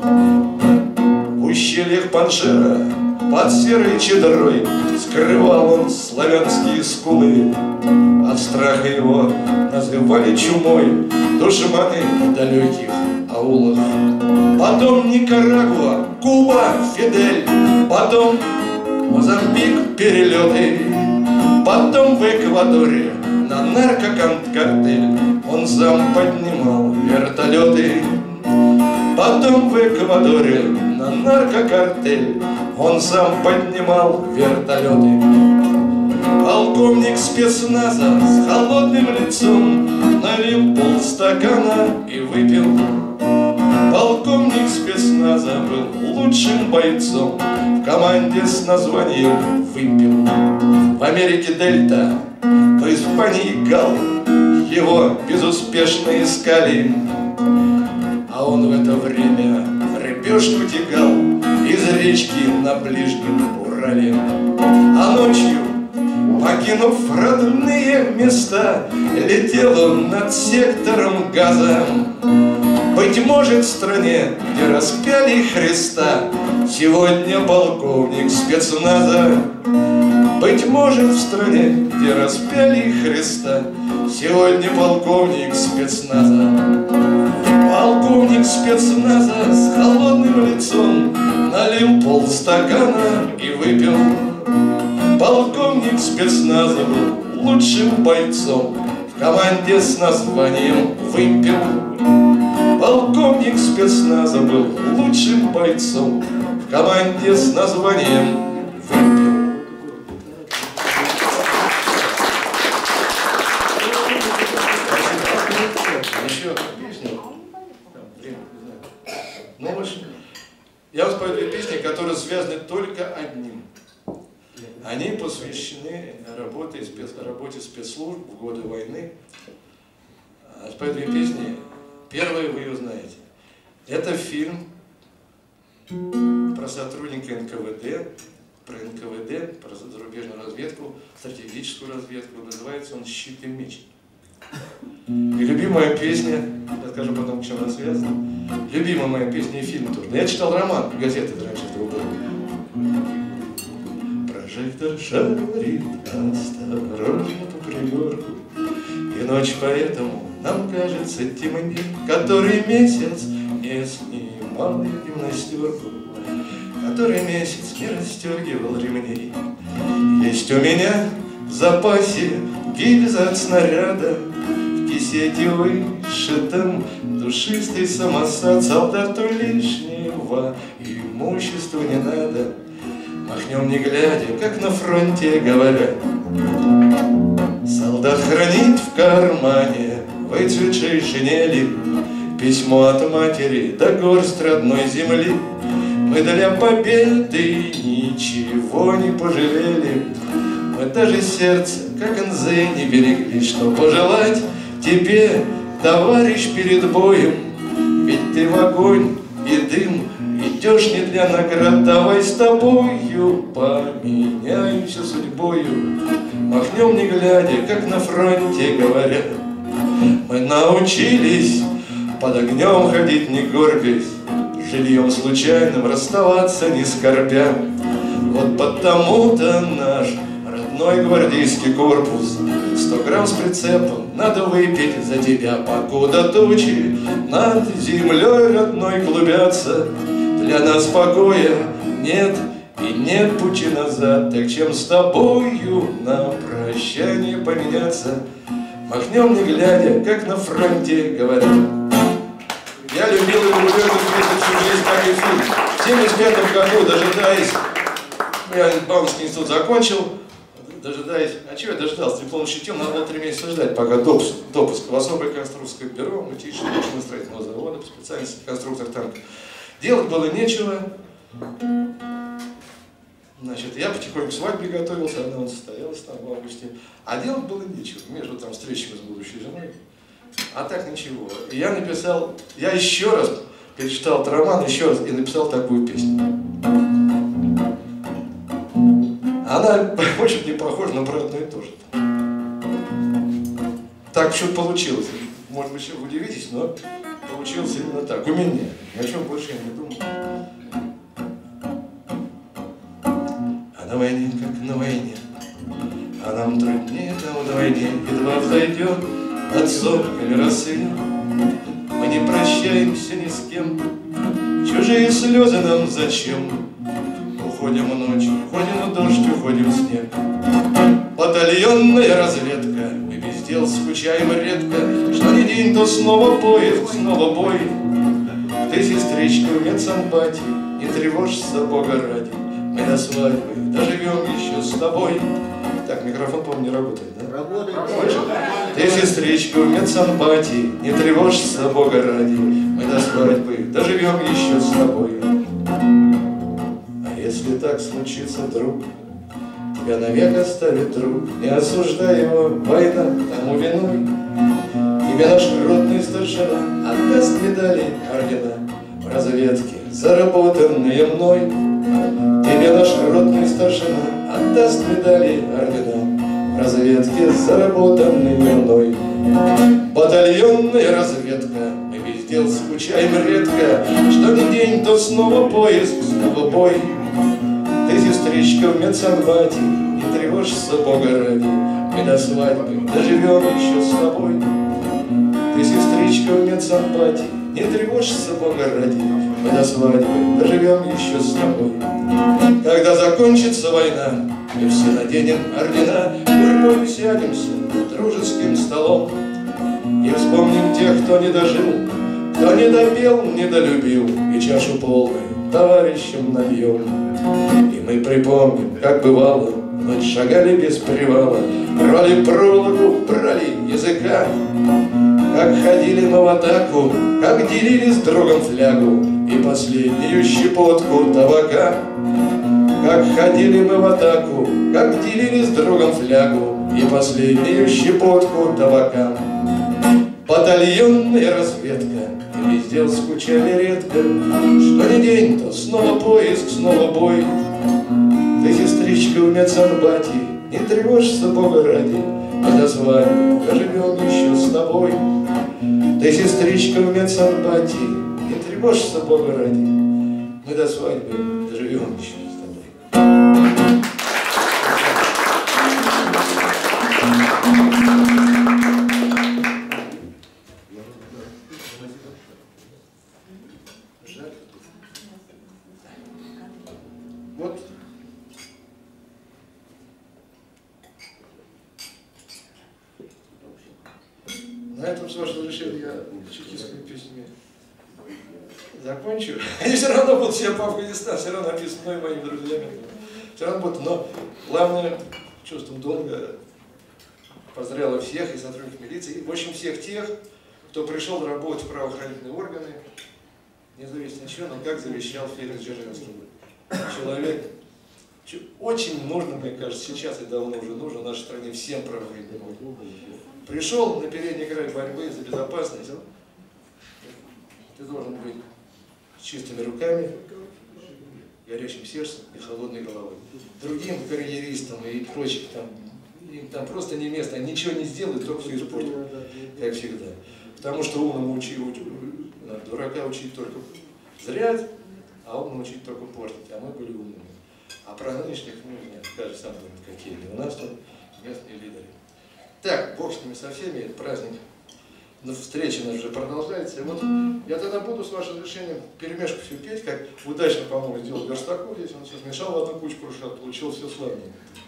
В ущельях Панжера под серой чедрой скрывал он славянские скулы. От страха его называли чумой душманы в далеких аулах. Потом Никарагуа, Куба, Фидель, потом Мозамбик, перелеты, потом в Эквадоре на наркокартель он сам поднимал вертолеты. Потом в Эквадоре на наркокартель он сам поднимал вертолеты. Полковник спецназа с холодным лицом налил полстакана и выпил. Полковник спецназа был лучшим бойцом в команде с названием «Вымпел». В Америке Дельта, в Испании Гал, его безуспешно искали. А он в это время рыбешку тягал из речки на ближнем Урале. А ночью, покинув родные места, летел он над сектором Газа. Быть может, в стране, где распяли Христа, сегодня полковник спецназа. Быть может, в стране, где распяли Христа, сегодня полковник спецназа. Полковник спецназа с холодным лицом налил полстакана и выпил. Полковник спецназа был лучшим бойцом в команде с названием «Вымпел». Полковник спецназа был лучшим бойцом в команде с названием «Вымпел». Еще песню. Ну, в общем, я вам спою 2 песни, которые связаны только одним. Они посвящены работе спецслужб в годы войны. Спою 2 песни. Первая, вы ее знаете. Это фильм про сотрудника НКВД, про зарубежную разведку, стратегическую разведку. Называется он «Щит и меч». И любимая песня, я скажу потом, к чему она связана. Любимая моя песня и фильм тоже. Но я читал роман, газеты раньше в другом. Прожектор шарит осторожно по пригорку, и ночь поэтому нам кажется темнее, который месяц не снимал гимнастерку, который месяц не расстегивал ремней. Есть у меня в запасе гильза от снаряда, в кисете вышитом душистый самосад. Солдату лишнего имущества не надо, махнем не глядя, как на фронте говорят. Солдат хранит в кармане выцветшей шинели письмо от матери да горсть родной земли. Мы для победы ничего не пожалели, мы даже сердце, как Энзе, не берегли, что пожелать тебе, товарищ, перед боем. Ведь ты в огонь и дым идешь не для наград. Давай с тобою поменяемся судьбою, махнем не глядя, как на фронте говорят. Мы научились под огнем ходить не горбясь, жильем случайным расставаться не скорбя. Вот потому-то наш родной гвардейский корпус 100 грамм с прицепом надо выпить за тебя, покуда тучи над землей родной клубятся. Для нас покоя нет и нет пути назад, так чем с тобою на прощание поменяться. Махнем не глядя, как на фронте говорят. Я любил и люблю эту песню всю жизнь, как и фильм. В 1975 году, дожидаясь, я Бауманский институт закончил, дожидаясь, а чего я дождался, диплом щитил, надо было 3 месяца ждать, пока допуск в особое конструкторское бюро, мытейшее машиностроительного завода, по специальности конструктор танка. Делать было нечего. Значит, я потихоньку к свадьбе готовился, она состоялась там в августе, а делать было нечего, между там встречами с будущей женой. А так ничего. И я написал, я еще раз перечитал этот роман, еще раз, и написал такую песню. Она очень не похожа на про одно и то же. Так что-то получилось. Может быть, вы удивитесь, но получилось именно так. У меня. Ни о чем больше я не думал. А на войне, как на войне, а нам труднее там вдвойне, едва взойдет от соколя рассвет. Мы не прощаемся ни с кем, чужие слезы нам зачем? Уходим в ночь, уходим в дождь, уходим в снег. Батальонная разведка, мы без дел скучаем редко. Что ни день, то снова поезд, снова бой. Ты, сестричка, в медсанбате, не тревожься, Бога ради. Мы до свадьбы доживем еще с тобой. Так, микрофон, по-моему, не работает, да? Работает. Ты, сестричка, в медсанбате, не тревожься, Бога ради. Мы до свадьбы доживем еще с тобой. А если так случится, друг, тебя навек оставит друг, не осуждай его, война тому виной. Тебе наш ротный старшина отдаст медали, ордена в разведке, заработанные мной. Тебе наш ротный старшина отдаст медали, ордена в разведке, заработанные мной. Батальонная разведка, мы без дел скучаем редко. Что ни день, то снова поиск, снова бой. Ты, сестричка, в медсанбате, не тревожься, Бога ради. Мы до свадьбы доживем еще с тобой. Ты, сестричка, в медсанбате, не тревожься, Бога ради. Мы до свадьбы доживем еще с тобой. Когда закончится война, мы все наденем ордена, гурьбой сядемся дружеским столом и вспомним тех, кто не дожил, кто не допел, не долюбил, и чашу полную товарищам нальем. И мы припомним, как бывало, ночь шагали без привала, рвали проволоку, брали языка, как ходили мы в атаку, как делили с другом флягу и последнюю щепотку табака. Как ходили мы в атаку, как делили с другом флягу и последнюю щепотку табака. Батальонная разведка, и без дел скучали редко. Что ни день, то снова поиск, снова бой. Ты, сестричка, в медсанбате, не тревожься, Бога ради. Мы до свадьбы доживем еще с тобой. Ты, сестричка, в медсанбате, не тревожься, Бога ради. Мы до свадьбы доживем еще с тобой. Вот. На этом, с вашего разрешения, я чекистскими песнями закончу. Они все равно будут все по Афганистану, все равно написаны мной и моими друзьями. Все равно будут, но главное, чувством долга поздравляла всех и сотрудников милиции, и, в общем, всех тех, кто пришел работать в правоохранительные органы, независимо от чего, но как завещал Феликс Дзержинский. Человек очень нужно, мне кажется, сейчас и давно уже нужно в нашей стране всем правоохранительным органам. Пришел на передний край борьбы за безопасность, ты должен быть с чистыми руками, горячим сердцем и холодной головой. Другим карьеристам и прочих им там просто не место, они ничего не сделают, только все испортят, как всегда. Потому что умному дурака учить только зря, а умному учить только портить, а мы были умными. А про нынешних, кажется, сам думает, какие. У нас тут местные лидеры. Так, бог с ними со всеми, это праздник. Но встреча наша уже продолжается. И вот я тогда буду с вашим разрешением перемешку все петь, как удачно, по-моему, сделал Верстаков здесь. Он все смешал в одну кучку, получилось все славненько.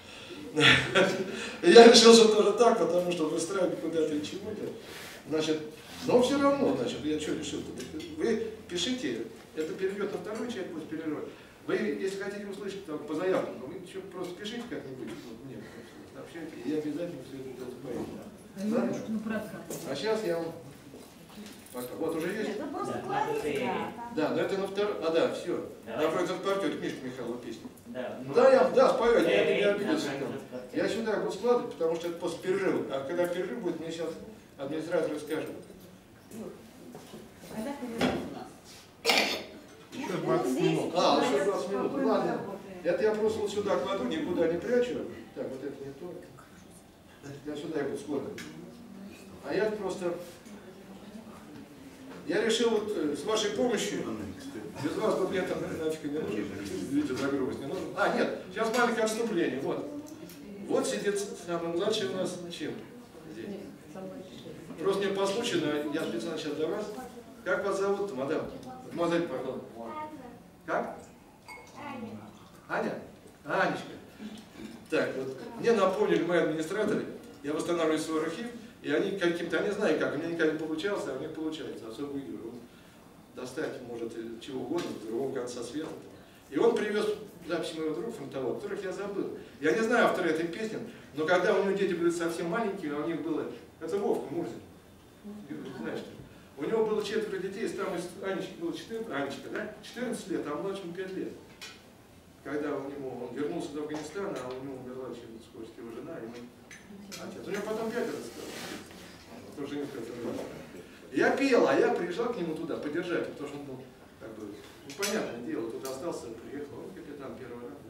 И я решил, что тоже так, потому что выстраивать куда-то и чего-то. Значит, но все равно, значит, я что решил? Вы пишите, это перейдет на вторую часть, будет перерыв. Вы, если хотите услышать там, по заявкам, вы просто пишите как-нибудь, мне сообщайте, и я обязательно все это дело поедем. А сейчас я вам пока. Вот уже есть? Да, но это на второй. А, да, все. Напротив партию, это Мишка Михайлова песня. Да, спою, я не обиделся. Я сюда буду складывать, потому что это после перерыва. А когда перерыв будет, мне сейчас администратор расскажет. Еще 20 минут. Еще 20 минут. Ладно. Это я просто вот сюда кладу, никуда не прячу. Так, вот это не то. Я сюда его складываю. А я просто... Я решил вот с вашей помощью, без вас бы это нафиг не нужно, видите, загрузить не нужно. А, нет, сейчас маленькое отступление, вот. Вот сидит самый младший у нас, чем? Здесь. Просто мне по случаю, но я специально сейчас для вас. Как вас зовут, мадам? Мадам, пардон. Как? Аня? Анечка. Так, вот, мне напомнили мои администраторы, я восстанавливаю свой архив, и они каким-то, я не знаю как, у меня никогда не получалось, а у них получается, особую игру. Он достать может чего угодно, с другого конца света. И он привез записи моего друга фронтового, которых я забыл. Я не знаю автора этой песни, но когда у него дети были совсем маленькие, у них было, это Вовка Мурзин, знаешь, у него было 4 детей, там Анечке было 14, Анечка, да? 14 лет, а младшему 5 лет. Когда он вернулся из Афганистана, а у него умерла через скорость его жена, и мы... Отец. У него потом 5 раз стало. Тоже я пел, а я приезжал к нему туда поддержать, потому что он был, как бы, ну, понятное дело, тут остался, приехал, он капитан первого ранга.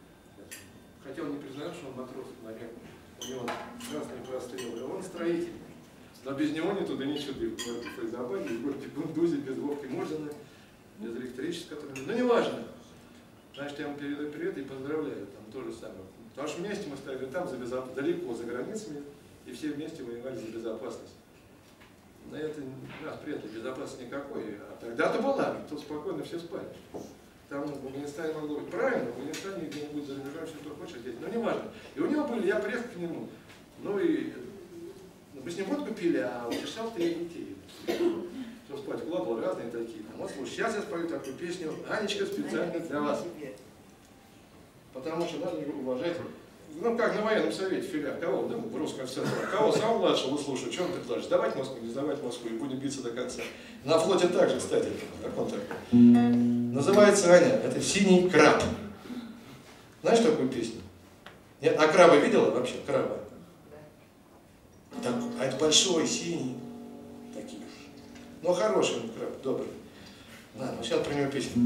Хотя он не признает, что он матрос, моряк. У него красные прострелы, он строитель. Но без него не туда ничего, в городе Файзабаде, в городе Бундузе, без Вовки Мурзина, без электричества, которые... Ну, неважно. Значит, я ему передаю привет и поздравляю, там то же самое. Потому что вместе мы стояли там, далеко за границами, и все вместе воевали за безопасность. Но это у нас при этом безопасности никакой, а тогда-то была, тут спокойно все спали. Там в Афганистане могло быть правильно, в Афганистане где-нибудь за рубежом все, что хочешь здесь, но не важно. И у него были, я приехал к нему, ну и мы с ним водку пили, а утешал 3 детей. Все спать укладывал, разные такие. Вот слушай, сейчас я спою такую песню, Анечка, специально для вас. Потому что надо уважать, ну как на военном совете, филиал, кого, да, в русском офицере, кого самого младшего выслушать, что он предложит, сдавать Москву, не сдавать Москву, и будем биться до конца. На флоте также, кстати, как он так. Называется Аня, это «Синий краб». Знаешь такую песню? Нет? А краба видела вообще? Краба? Так, а это большой, синий. Такие. Ну хороший он краб, добрый. Ладно, сейчас про него песню.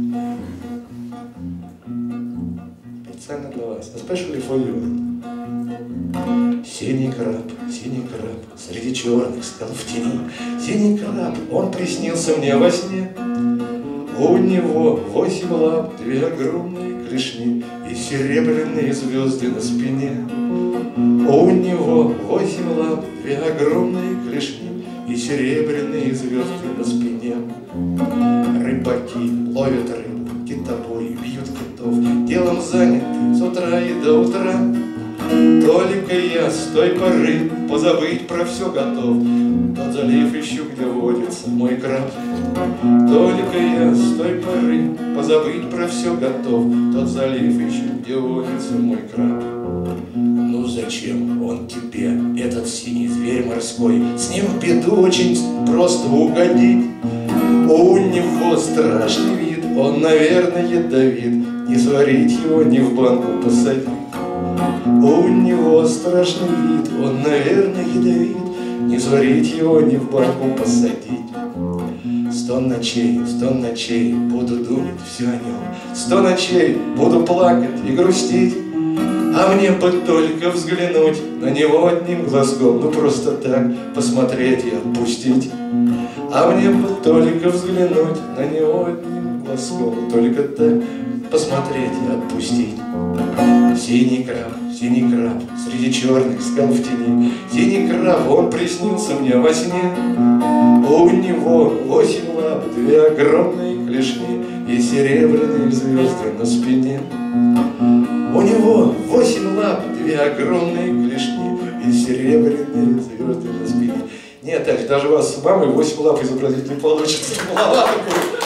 Специально для вас. Especially for you. Синий краб, среди черных скал в тени. Синий краб, он приснился мне во сне. У него 8 лап, 2 огромные клешни и серебряные звезды на спине. У него 8 лап, 2 огромные клешни и серебряные звезды на спине. Рыбаки ловят рыбу, китобои бьют китов, делом заняты с утра и до утра. Только я с той поры позабыть про все готов, тот залив ищу, где водится мой краб. Только я с той поры позабыть про все готов, тот залив ищу, где водится мой краб. Ну зачем он тебе, этот синий зверь морской? С ним в беду очень просто угодить. У него страшный вид, он, наверное, ядовит. Не сварить его, не в банку посадить. У него страшный вид, он, наверное, ядовит. Не сварить его, не в банку посадить. 100 ночей буду думать все о нем. 100 ночей буду плакать и грустить. А мне бы только взглянуть на него одним глазком, ну просто так посмотреть и отпустить. А мне бы только взглянуть на него одним глазком, только так посмотреть и отпустить. Синий краб, среди черных скал в тени. Синий краб, он приснился мне во сне. У него 8 лап, 2 огромные клешни и серебряные звезды на спине. У него 8 лап, 2 огромные клешни и серебряные звезды на спине. Нет, так, даже у вас с мамой 8 лап изобразить не получится. Маловато будет.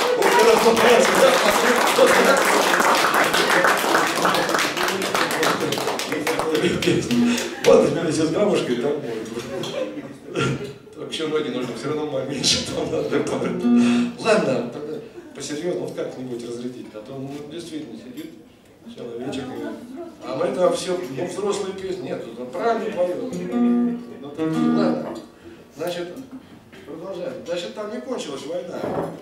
Вот вместе с бабушкой там будет. Только еще ноги нужно, все равно поменьше там надо. Ладно, тогда по-серьезному как-нибудь разрядить. А то он действительно сидит человечек. А мы там все, взрослые песни. Нет, он правильно поет. Ну такие, ладно. Значит, продолжаем. Значит, там не кончилась война.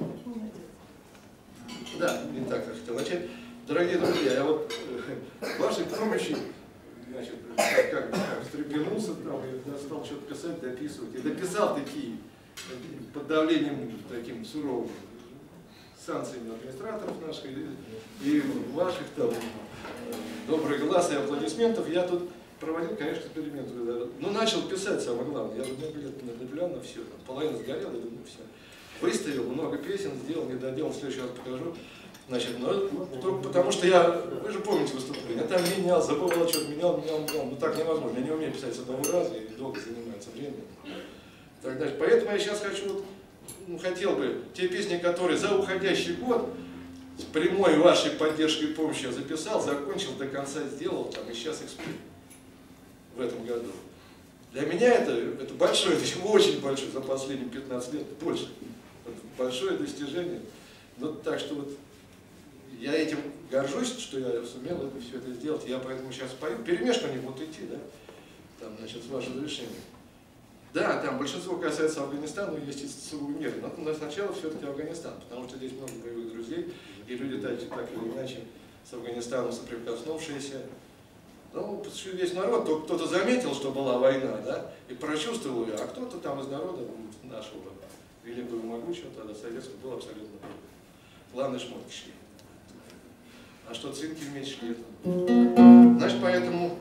Да, не так я хотел начать. Дорогие друзья, я вот вашей помощи, значит, как встрепенулся там, и стал что-то писать, дописывать. И дописал такие, под давлением таким суровым, санкциями администраторов наших и ваших там добрых глаз и аплодисментов. Я тут проводил, конечно, эксперимент. Ну, начал писать, самое главное. Я же много лет наблюдал на все, половина сгорела, и думаю, все. Выставил, много песен сделал, не доделал, в следующий раз покажу. Значит, но только потому что я, вы же помните выступление, я там менял, забывал что-то, менял, ну так невозможно, я не умею писать с одного раза и долго занимается время. Так дальше. Поэтому я сейчас хочу, ну, хотел бы, те песни, которые за уходящий год, с прямой вашей поддержкой и помощью я записал, закончил, до конца сделал, там, и сейчас их спою в этом году. Для меня это большое, это очень большое, за последние 15 лет, больше. Это большое достижение. Ну, так что вот я этим горжусь, что я сумел все это сделать. Я поэтому сейчас пою. Перемешку они будут идти, да? Там, значит, с вашего разрешения. Да, там большинство касается Афганистана, но есть и целый мир. Но сначала все-таки Афганистан, потому что здесь много боевых друзей, и люди так или иначе с Афганистаном соприкоснувшиеся. Ну, весь народ, кто-то заметил, что была война, да, и прочувствовал ее, а кто-то там из народа нашего великого и могучего, тогда советского, был абсолютно. Главное, шмотки шли. А что цинки вместе шли? Значит, поэтому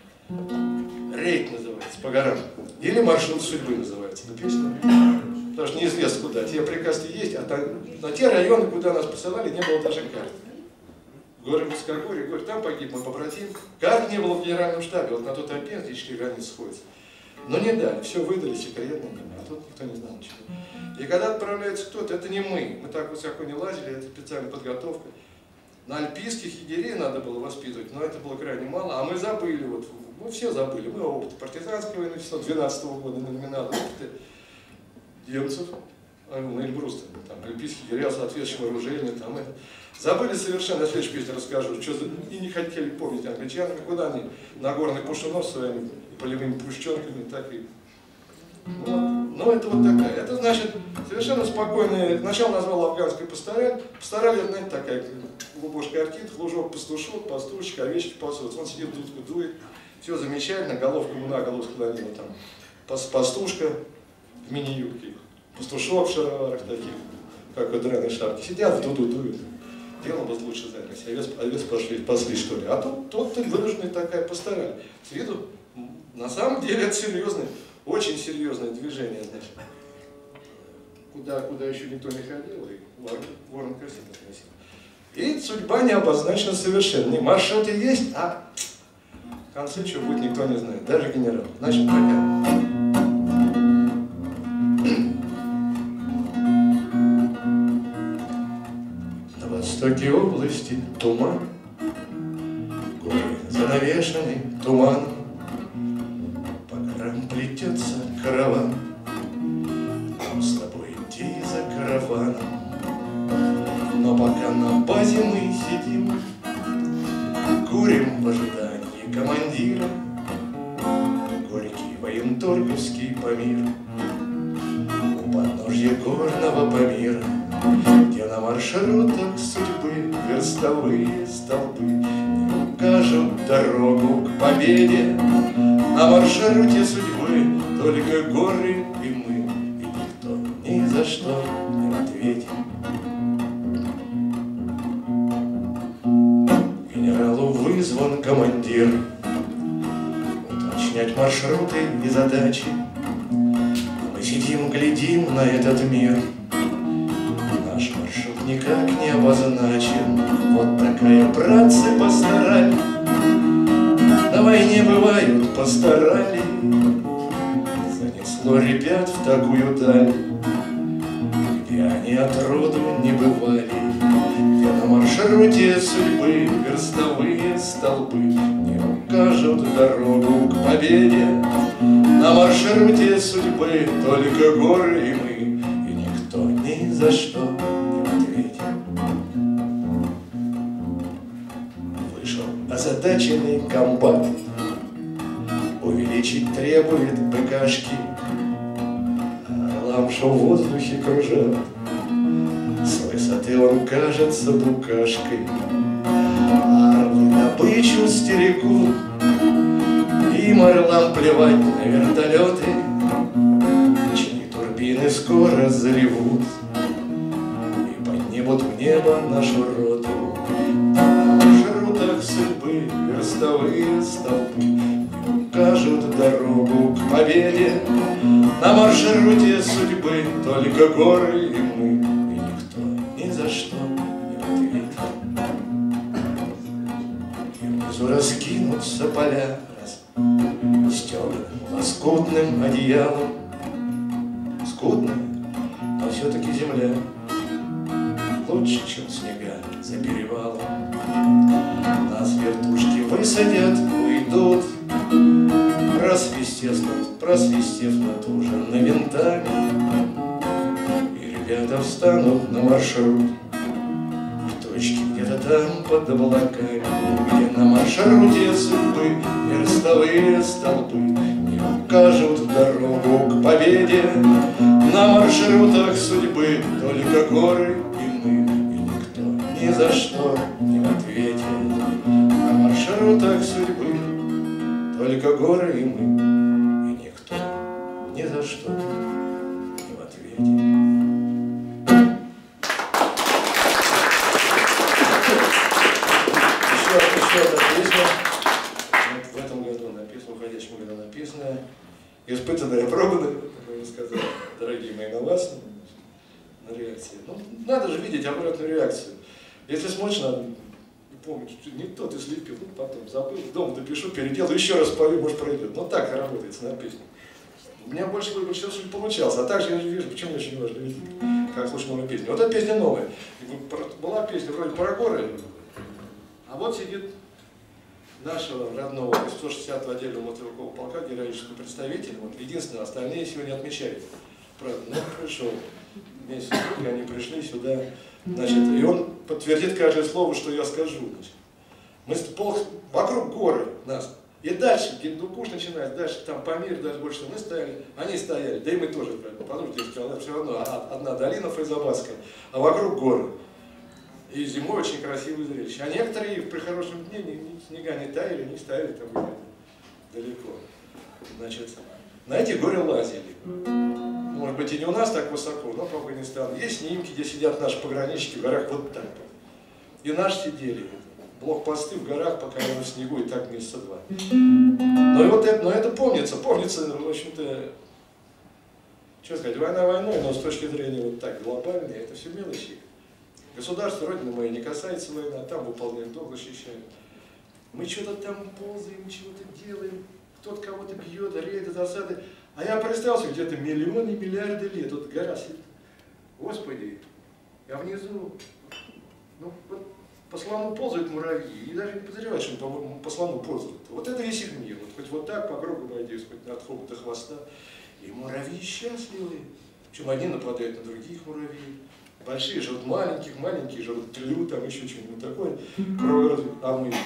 рейд называется, по горам. Или маршрут судьбы называется, эта песня. Потому что неизвестно куда. Те приказы есть, а там, на те районы, куда нас посылали, не было даже карт. Горы Высокогорье, говорит, там погиб мой побратим. Карт не было в генеральном штабе, вот на тот объект, где 4 границы сходятся. Но не дали, все выдали секретно, а тут никто не знал ничего. И когда отправляется кто-то, это не мы так высоко не лазили, это специальная подготовка. На альпийских егерей надо было воспитывать, но это было крайне мало, а мы забыли, вот, мы все забыли, мы опыты партизанской войны 1912 года, номиналы, опыты немцев, на Эльбрусте, там, альпийских егерей, соответствующее вооружение, там, это. Забыли совершенно, я в следующей песне расскажу, что и не хотели помнить англичанами, куда они на горный Пушинов своими полевыми пушченками, так и... Вот. Ну, это вот такая. Это значит совершенно спокойная. Сначала назвал афганской пастораль. Пастораль, это, знаете, такая глубокая артит, хлужок, пастушок, пастушечка, овечки пасутся. Он сидит, дудку дует. Все замечательно, головку на голову склонила там. Пастушка в мини-юбке, пастушок в шароварах таких, как в драной шапке. Сидят, в дуду дуют. Дело бы лучше занялись. Овец пошли, что ли. А тут вынужденная такая пастораль. С виду, на самом деле, это серьезное. Очень серьезное движение, значит. Куда еще никто не ходил, и ворон красиво носил. И судьба не обозначена совершенно. Не маршруты есть, а в конце что будет, никто не знает. Даже генерал. Значит, пока. На востоке области туман, горы занавешены туманом. Плетется караван, нам с тобой идти за караваном. Но пока на базе мы сидим, курим в ожидании командира. Горький военторговский Памир у подножья горного Памира, где на маршрутах судьбы верстовые столбы не укажут дорогу к победе. На маршруте судьбы только горы и мы, и никто ни за что не ответит. призван командир уточнять маршруты и задачи. Мы сидим, глядим на этот мир. Наш маршрут никак не обозначен. Вот такая, братцы, пастораль. На войне бывают пасторали. Занесло ребят в такую даль, где они отроду не бывали, где на маршруте судьбы верстовые столбы не укажут дорогу к победе. На маршруте судьбы только горы и мы, и никто ни за что не в ответе. Вышел озадаченный комбат, увеличить требует БКшки. Орлам, что в воздухе кружат, с высоты он кажется букашкой. Орлы добычу стерегут, им орлам плевать на вертолеты, чьи турбины скоро заревут и поднимут в небо нашу роту. На маршрутах судьбы верстовые столбы укажут дорогу к победе. На маршруте судьбы только горы и мы, и никто ни за что не в ответе. И внизу раскинутся поля с темным лоскутным одеялом. Скудная, но все-таки земля лучше, чем снега за перевалом. Нас вертушки высадят, уйдут, просвистев над ужинными винтами. И ребята встанут на маршрут в точке где-то там под облаками, где на маршруте судьбы верстовые столбы не укажут дорогу к победе. На маршрутах судьбы только горы и мы, и никто ни за что не в ответе. На маршрутах судьбы только горы и мы, и никто ни за что не в ответе. Еще одна песня. Вот в этом году написана, в уходящем году написанная, испытанная, опробованная, как я сказал, дорогие мои, на вас, на реакции. Ну, надо же видеть обратную реакцию. Если смотришь на... Помню, не то ты слепил, потом забыл, дома допишу, переделаю, еще раз пою, может пройдет. Но так работает на песне. У меня больше сейчас получалось, а также я же вижу, почему очень важно видеть, как слушать новую песню. Вот эта песня новая. Была песня вроде про горы, а вот сидит нашего родного 160-го отдельного мотового полка, героического представителя, вот единственного, остальные сегодня отмечают. Правда, но пришел. Вместе с другом они пришли сюда. Значит, и он подтвердит каждое слово, что я скажу. Значит, мы вокруг горы нас. И дальше, Гиндукуш начинает, дальше там Памир, дальше больше, мы стояли, они стояли, да и мы тоже, потому что я сказал, все равно одна долина Файзабадская, а вокруг горы. И зимой очень красивое зрелище. А некоторые при хорошем дне снега не таяли, не стояли там где-то далеко. Значит, на эти горы лазили. Может быть, и не у нас так высоко, но по Афганистану. Есть снимки, где сидят наши пограничники в горах вот так. И наши сидели. Блокпосты в горах, пока я в снегу, и так месяца два. Но это помнится, в общем-то, что сказать, война войной, но с точки зрения вот так глобальной, это все мелочи. Государство, родина моя, не касается войны, а там выполняют долг, защищают. Мы что-то там ползаем, чего-то делаем, кто-то кого-то бьет, рейды, засады. А я представил себе, где-то миллионы, миллиарды лет, вот гора сидит. Господи, а внизу, ну, вот по слону ползают муравьи, и даже не подозревают, что они по слону ползают. Вот это весь их мир, вот хоть вот так по кругу обойдись, хоть от хобота до хвоста. И муравьи счастливы. Причем одни нападают на других муравьев. Большие жрут маленьких, маленькие жрут тлю, там еще что-нибудь такое. А мы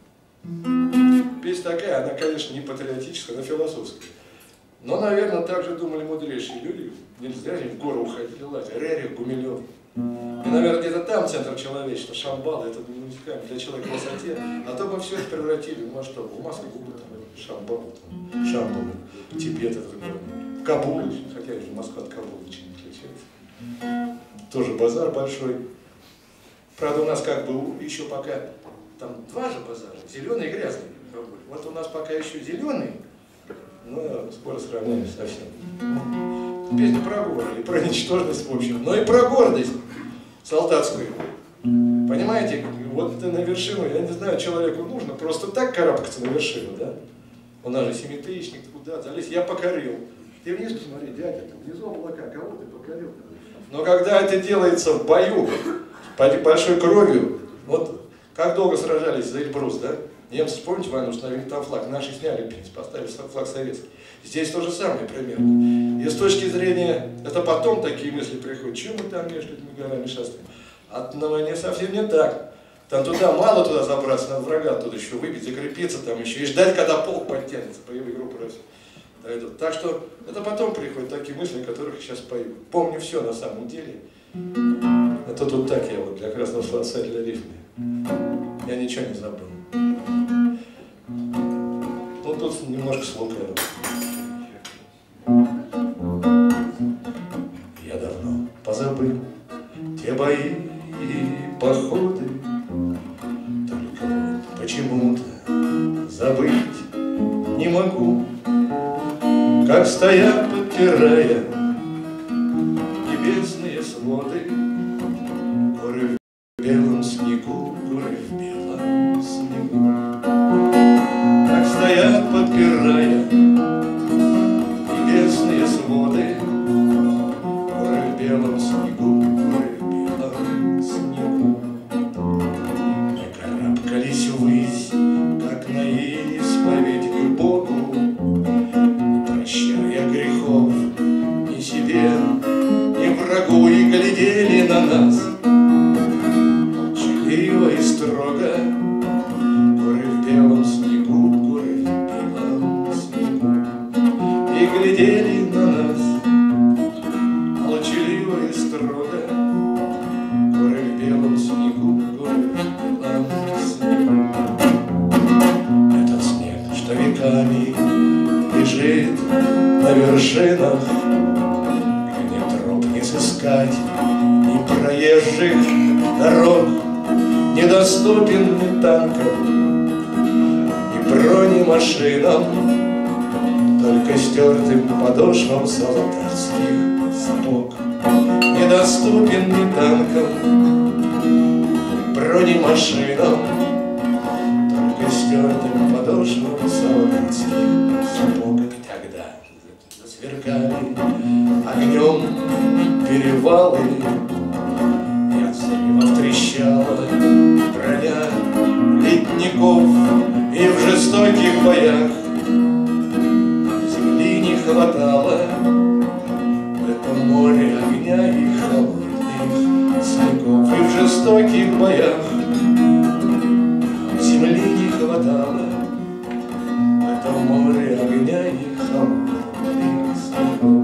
здесь. Песня такая, она, конечно, не патриотическая, она философская. Но, наверное, так же думали мудрейшие люди. Нельзя же в гору уходили лазить. Рерих, Гумилев. И, наверное, где-то там центр человечества, Шамбал, это не музыкальный для человека в высоте. А то мы все это превратили в масштаб. В Москву, там, Шамбал, Шамбал, Тибет, это Кабул, хотя уже Москва от Кабула ничем не отличается. Тоже базар большой. Правда, у нас как бы еще пока Там два же базара, зеленый и грязный. Вот у нас пока еще зеленый, но скоро сравняемся совсем. Песня про горы и про ничтожность в общем, но и про гордость солдатскую. Понимаете, вот на вершину, я не знаю, человеку нужно просто так карабкаться на вершину, да? У нас же семитысячник, куда залезть, я покорил. Ты вниз посмотри, дядя, там внизу облака, кого ты покорил? Но когда это делается в бою, под большой кровью, вот как долго сражались за Эльбрус, да? Немцы, помните, войну установили там флаг, наши сняли, в принципе, поставили флаг советский. Здесь то же самое примерно. И с точки зрения, это потом такие мысли приходят, чем мы там между этими горами шастаем? А на войне совсем не так. Там туда мало туда забраться, надо врага оттуда еще выбить, закрепиться там еще и ждать, когда полк подтянется, боевые группы дойдут. Так что это потом приходят такие мысли, о которых я сейчас пою. Помню все на самом деле. Это тут так я вот для красного словца для рифмы. Я ничего не забыл. Ну тут немножко слука. Я давно позабыл те бои и походы, только вот почему-то забыть не могу, как стоят, подпирая небесные своды, горы в белом снегу, горы в белом снегу, как стоят, подпирая небесные своды, горы в белом снегу, горы в белом снегу. Мы карабкались ввысь, как на исповедь к Богу, не прощая грехов ни себе, ни врагу, и глядели на нас молчаливо и строго, горы в белом снегу, горы в белом снегу, и глядели на нас молчаливо и строго, горы в белом снегу, горы в белом снегу. Этот снег, что веками лежит на вершинах, где ни троп не сыскать, ни проезжих дорог, недоступен ни танкам, ни бронемашинам, только стертым подошвам солдатских сапог. Недоступен ни танкам, ни бронемашинам, только стертым подошвам солдатских сапог. И тогда засверкали огнем перевалы, и от взрывов трещала броня ледников, и в жестоких боях земли не хватало в этом море огня и холодных снегов. И в жестоких боях земли не хватало в этом море огня и холодных снегов.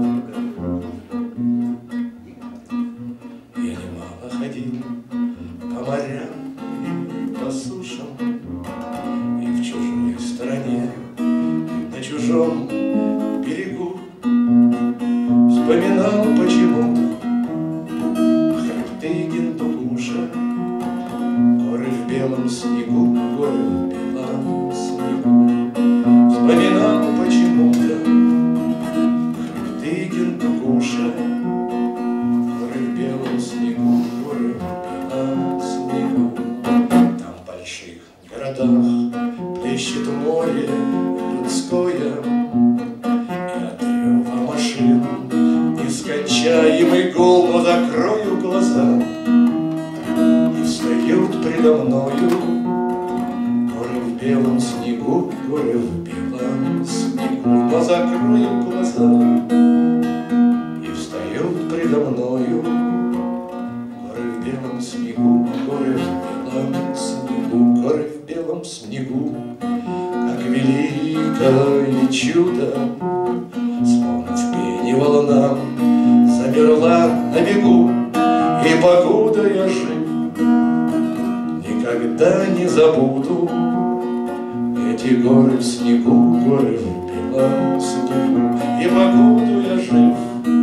Я немало ходил по морям и по сушам, и в чужой стране, на чужом берегу вспоминал почему-то хребты Гиндукуша, горы в белом снегу, горы в белом снегу. Вспоминал почему-то хребты Гиндукуша, горы в белом снегу, горы в белом снегу. Там в больших городах плещет море людское, и от рева машин нескончаемый гул, но закрою глаза, и встают предо мною горы в белом снегу, горы в белом снегу. Но закрою глаза, и встают предо мною горы в белом снегу, горы в белом снегу, горы в белом снегу. Как великое чудо, словно в пении волнам, замерла на бегу, и покуда я жив, никогда не забуду эти горы в снегу, горы в белом снегу. И покуда я жив,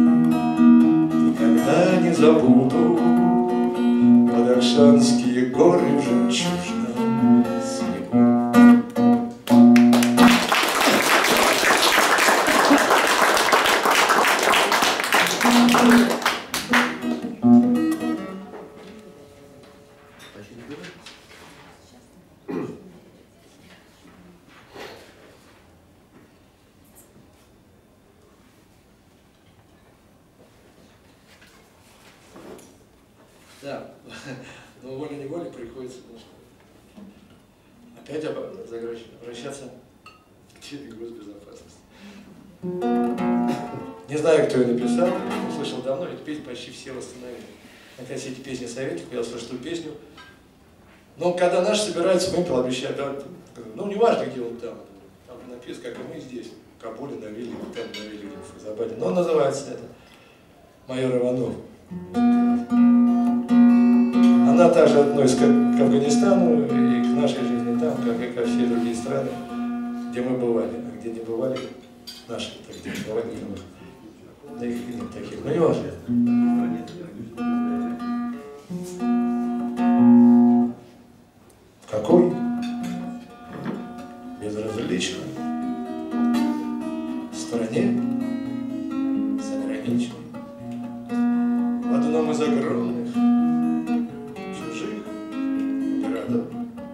никогда не забуду Бадахшанские горы в жемчужном Да, но волей-неволей приходится, конечно, опять обращаться к теме госбезопасности. Не знаю, кто ее написал, услышал давно, эти песни почти все восстановили. На кассете «Песни советов» я слышал эту песню. Но когда наши собираются, выпил, обещают, ну не важно, где он там написано, как и мы здесь, в Кабуле, на Вилле, там на Вилле, в Файзабаде. Но он называется это «Майор Иванов». Она также относится к Афганистану и к нашей жизни там, как и ко все другие страны, где мы бывали, а где не бывали наши, так где не бывали, да их нет таких, но не важно. В какой безразличной стране заграничной, в одном из огромных чужих городов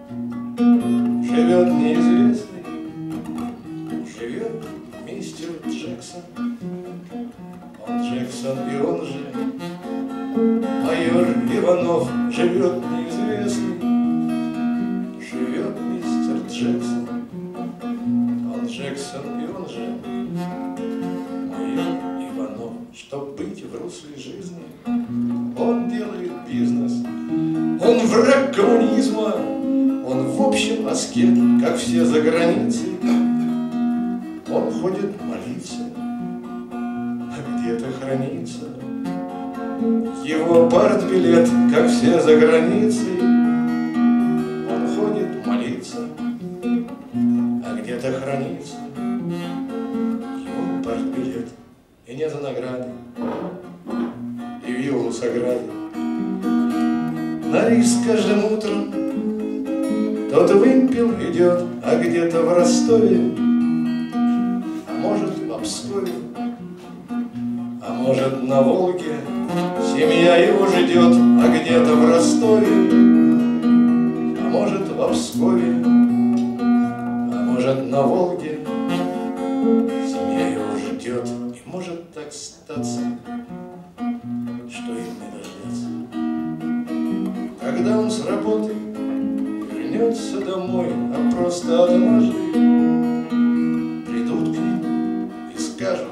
живет неизвестный, живет мистер Джексон. Он Джексон и он же майор Иванов. Живет неизвестный, живет мистер Джексон. Он Джексон и он же майор Иванов. Чтоб быть в русле жизни, он делает бизнес. Он враг коммунизма, он в общем аскет, как все за границей. Он ходит молиться, а где-то хранится его партбилет, как все за границей. Он ходит молиться, а где-то хранится его партбилет. И не за награды, и виллу с оградой. На риск каждым утром тот вымпел идет, а где-то в Ростове, а может в Пскове, а может на Волге семья его ждет, а где-то в Ростове, а может в Пскове, а может на Волге семья его ждет. И может так статься, что им не дождаться, когда он с работы вернется домой, а просто однажды придут к ним и скажут: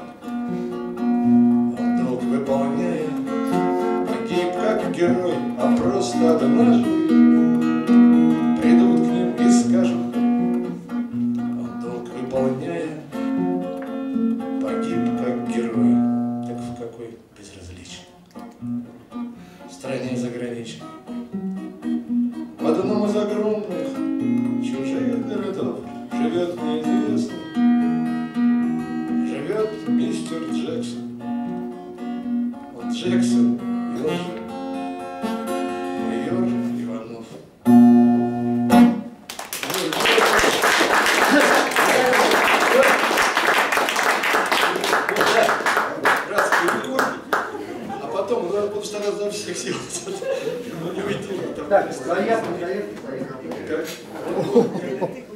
он долг выполняя погиб как герой, а просто однажды придут к ним и скажут: он долг выполняя погиб как герой. Так в какой безразличной стране заграничной, в одном из огромных чужих городов живет неизвестный, живет мистер Джексон. Он Джексон и он же майор Иванов. А потом я буду стараться за всех сил. Ну не уйти. Так, заявки.